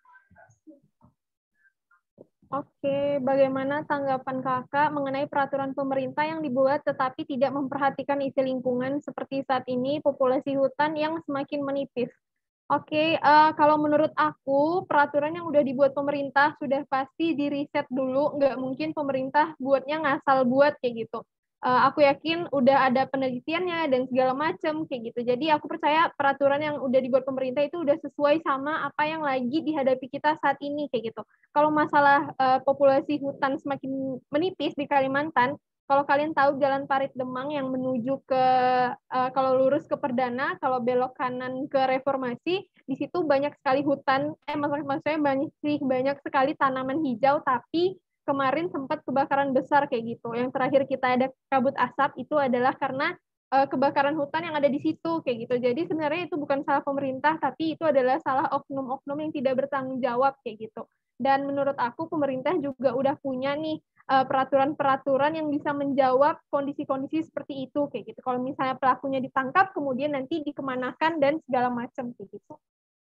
Oke, bagaimana tanggapan kakak mengenai peraturan pemerintah yang dibuat tetapi tidak memperhatikan isi lingkungan seperti saat ini populasi hutan yang semakin menipis? Oke, kalau menurut aku peraturan yang udah dibuat pemerintah sudah pasti di riset dulu, nggak mungkin pemerintah buatnya ngasal buat kayak gitu. Aku yakin udah ada penelitiannya dan segala macam kayak gitu. Jadi aku percaya peraturan yang udah dibuat pemerintah itu udah sesuai sama apa yang lagi dihadapi kita saat ini kayak gitu. Kalau masalah populasi hutan semakin menipis di Kalimantan, kalau kalian tahu jalan Parit Demang yang menuju ke kalau lurus ke Perdana, kalau belok kanan ke Reformasi, di situ banyak sekali hutan, maksudnya banyak sekali tanaman hijau, tapi kemarin sempat kebakaran besar kayak gitu. Yang terakhir kita ada kabut asap itu adalah karena kebakaran hutan yang ada di situ kayak gitu. Jadi sebenarnya itu bukan salah pemerintah, tapi itu adalah salah oknum-oknum yang tidak bertanggung jawab kayak gitu. Dan menurut aku pemerintah juga udah punya nih peraturan-peraturan yang bisa menjawab kondisi-kondisi seperti itu kayak gitu. Kalau misalnya pelakunya ditangkap, kemudian nanti dikemanakan dan segala macam kayak gitu.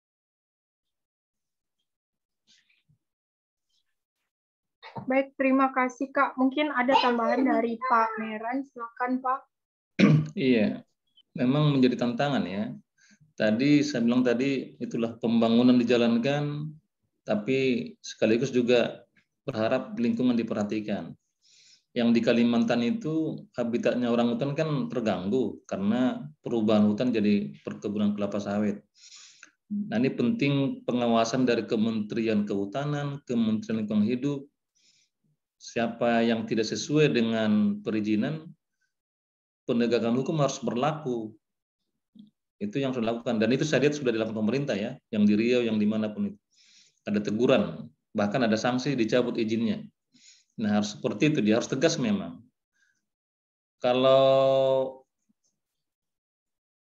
Baik, terima kasih Kak. Mungkin ada tambahan dari Pak Meran, silakan Pak. Iya, memang menjadi tantangan ya. Tadi saya bilang tadi itulah pembangunan dijalankan, tapi sekaligus juga berharap lingkungan diperhatikan. Yang di Kalimantan itu habitatnya orangutan kan terganggu karena perubahan hutan jadi perkebunan kelapa sawit. Nah ini penting pengawasan dari Kementerian Kehutanan, Kementerian Lingkungan Hidup. Siapa yang tidak sesuai dengan perizinan, penegakan hukum harus berlaku. Itu yang sudah dilakukan. Dan itu saya lihat sudah dilakukan pemerintah ya, yang di Riau, yang dimanapun itu. Ada teguran, bahkan ada sanksi dicabut izinnya. Nah harus seperti itu, dia harus tegas memang. Kalau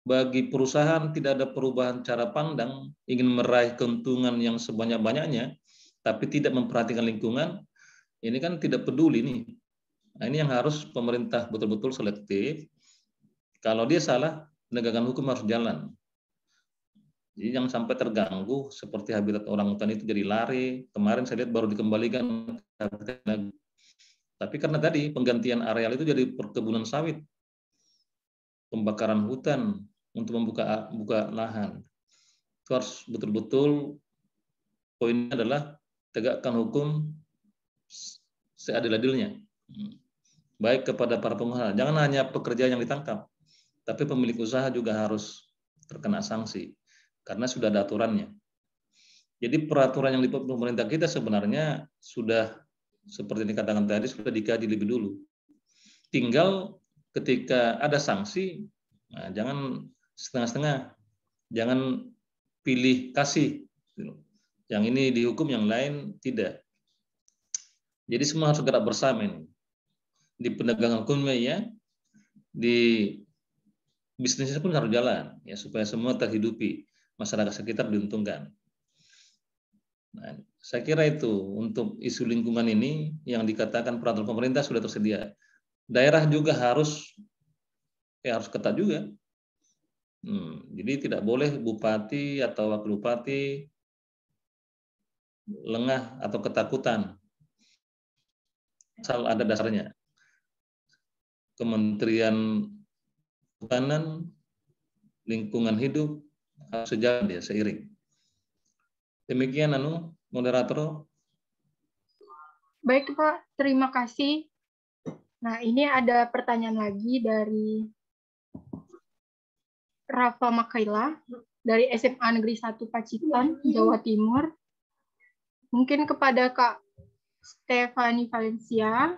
bagi perusahaan tidak ada perubahan cara pandang, ingin meraih keuntungan yang sebanyak-banyaknya, tapi tidak memperhatikan lingkungan, ini kan tidak peduli nih. Nah, ini yang harus pemerintah betul-betul selektif. Kalau dia salah, penegakan hukum harus jalan. Jadi jangan sampai terganggu seperti habitat orangutan itu jadi lari. Kemarin saya lihat baru dikembalikan. Tapi karena tadi penggantian areal itu jadi perkebunan sawit, pembakaran hutan untuk membuka lahan. Itu harus betul-betul poinnya adalah tegakkan hukum seadil-adilnya. Baik kepada para pengusaha. Jangan hanya pekerja yang ditangkap, tapi pemilik usaha juga harus terkena sanksi karena sudah ada aturannya. Jadi peraturan yang dibuat pemerintah kita sebenarnya sudah seperti dikatakan tadi sudah dikaji lebih dulu. Tinggal ketika ada sanksi, nah, jangan setengah-setengah, jangan pilih kasih. Yang ini dihukum, yang lain tidak. Jadi semua harus gerak bersama ini. Di penegakan hukumnya ya, di bisnisnya pun harus jalan ya supaya semua terhidupi, masyarakat sekitar diuntungkan. Nah, saya kira itu untuk isu lingkungan ini yang dikatakan peraturan pemerintah sudah tersedia. Daerah juga harus ketat juga. Jadi tidak boleh bupati atau wakil bupati lengah atau ketakutan. Asal ada dasarnya. Kementerian Kehutanan, lingkungan hidup harus sejalan dia seiring. Demikian moderator. Baik Pak, terima kasih. Nah, ini ada pertanyaan lagi dari Rafa Makaila dari SMA Negeri 1 Pacitan, Jawa Timur. Mungkin kepada Kak Stefani Valencia.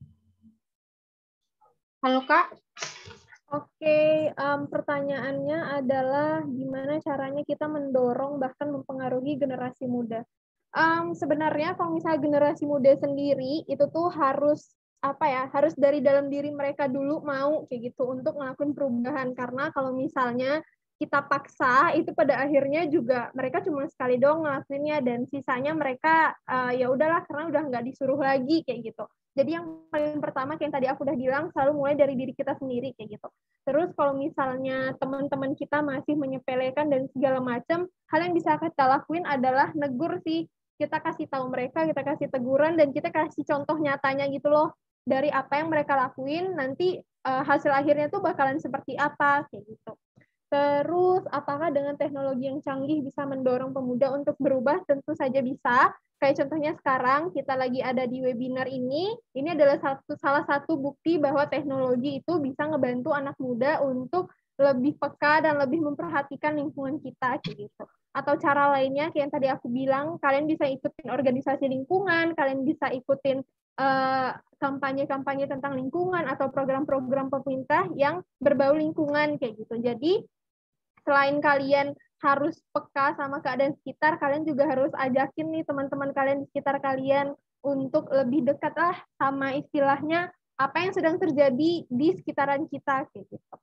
Halo Kak. Oke, pertanyaannya adalah gimana caranya kita mendorong bahkan mempengaruhi generasi muda. Sebenarnya kalau misalnya generasi muda sendiri itu tuh harus harus dari dalam diri mereka dulu mau kayak gitu untuk ngelakuin perubahan, karena kalau misalnya kita paksa itu pada akhirnya juga mereka cuma sekali doang ngelakuinnya dan sisanya mereka ya udahlah karena udah nggak disuruh lagi kayak gitu. Jadi yang paling pertama kayak yang tadi aku udah bilang, selalu mulai dari diri kita sendiri kayak gitu. Terus kalau misalnya teman-teman kita masih menyepelekan dan segala macam, hal yang bisa kita lakuin adalah negur sih. Kita kasih tahu mereka, kita kasih teguran, dan kita kasih contoh nyatanya gitu loh. Dari apa yang mereka lakuin, nanti hasil akhirnya tuh bakalan seperti apa kayak gitu. Terus, apakah dengan teknologi yang canggih bisa mendorong pemuda untuk berubah? Tentu saja bisa. Kayak contohnya sekarang, kita lagi ada di webinar ini adalah salah satu bukti bahwa teknologi itu bisa ngebantu anak muda untuk lebih peka dan lebih memperhatikan lingkungan kita, gitu. Atau cara lainnya, kayak yang tadi aku bilang, kalian bisa ikutin organisasi lingkungan, kalian bisa ikutin kampanye-kampanye tentang lingkungan, atau program-program pemerintah yang berbau lingkungan, kayak gitu. Jadi, selain kalian harus peka sama keadaan sekitar, kalian juga harus ajakin nih teman-teman kalian di sekitar kalian untuk lebih dekat lah sama istilahnya apa yang sedang terjadi di sekitaran kita kayak gitu.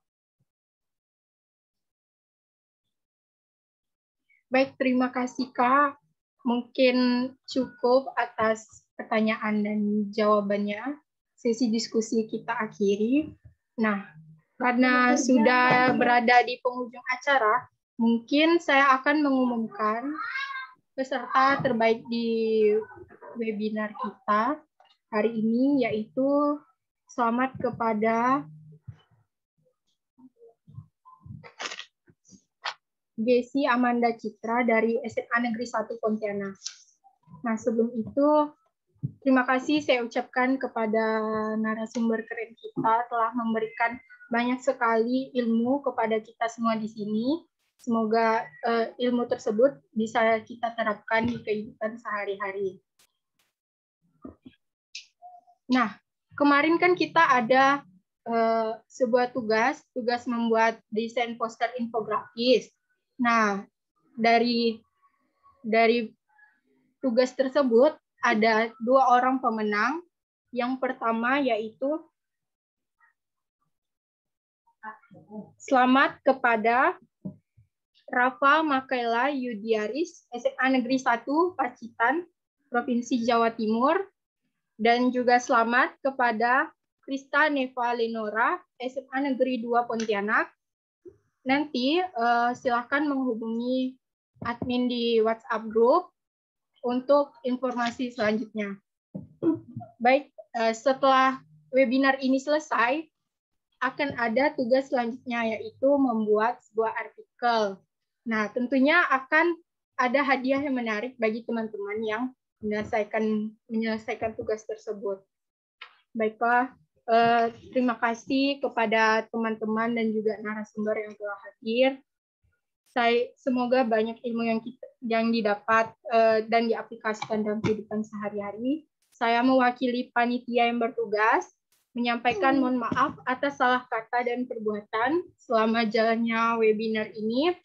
Baik, terima kasih Kak. Mungkin cukup atas pertanyaan dan jawabannya. Sesi diskusi kita akhiri. Nah, karena sudah berada di penghujung acara, mungkin saya akan mengumumkan peserta terbaik di webinar kita hari ini, yaitu selamat kepada Gesi Amanda Citra dari SMA Negeri 1 Pontianak. Nah, sebelum itu, terima kasih saya ucapkan kepada narasumber keren kita telah memberikan banyak sekali ilmu kepada kita semua di sini. Semoga ilmu tersebut bisa kita terapkan di kehidupan sehari-hari. Nah, kemarin kan kita ada sebuah tugas membuat desain poster infografis. Nah, dari tugas tersebut ada 2 orang pemenang. Yang pertama yaitu Selamat kepada Rafa Makaela Yudiaris, SMA Negeri 1 Pacitan, Provinsi Jawa Timur. Dan juga selamat kepada Krista Neva Lenora, SMA Negeri 2 Pontianak. Nanti silakan menghubungi admin di WhatsApp group untuk informasi selanjutnya. Baik, setelah webinar ini selesai, akan ada tugas selanjutnya, yaitu membuat sebuah artikel. Nah, tentunya akan ada hadiah yang menarik bagi teman-teman yang menyelesaikan tugas tersebut. Baiklah, terima kasih kepada teman-teman dan juga narasumber yang telah hadir. Semoga banyak ilmu yang didapat dan diaplikasikan dalam kehidupan sehari-hari. Saya mewakili panitia yang bertugas menyampaikan mohon maaf atas salah kata dan perbuatan selama jalannya webinar ini.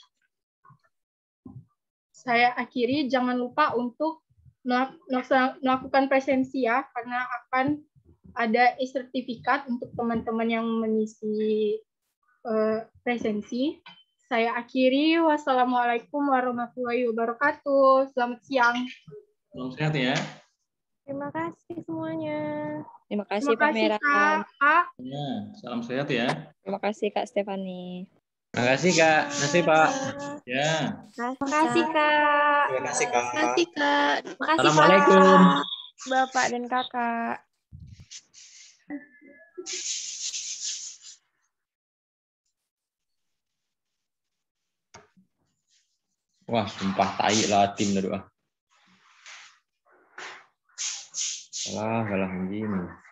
Saya akhiri, jangan lupa untuk melakukan presensi ya, karena akan ada e-sertifikat untuk teman-teman yang mengisi presensi. Saya akhiri, wassalamualaikum warahmatullahi wabarakatuh. Selamat siang. Salam sehat ya. Terima kasih semuanya. Terima kasih Pak Meran. Kak. Ya, salam sehat ya. Terima kasih Kak Stefani. Terima kasih Kak. Terima kasih Pak. Ya. Terima kasih Kak. Terima kasih Kak. Terima kasih Kak. Terima kasih Assalamualaikum. Pak, Bapak dan Kakak. Wah, sumpah tai lah tim tadi ah. Kalah anjing.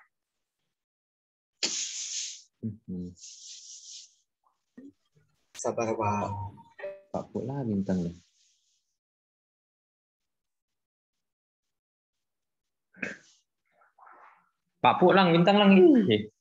Sabar Pak. Pak pula bintangnya. Pak Pu lang bintang lang.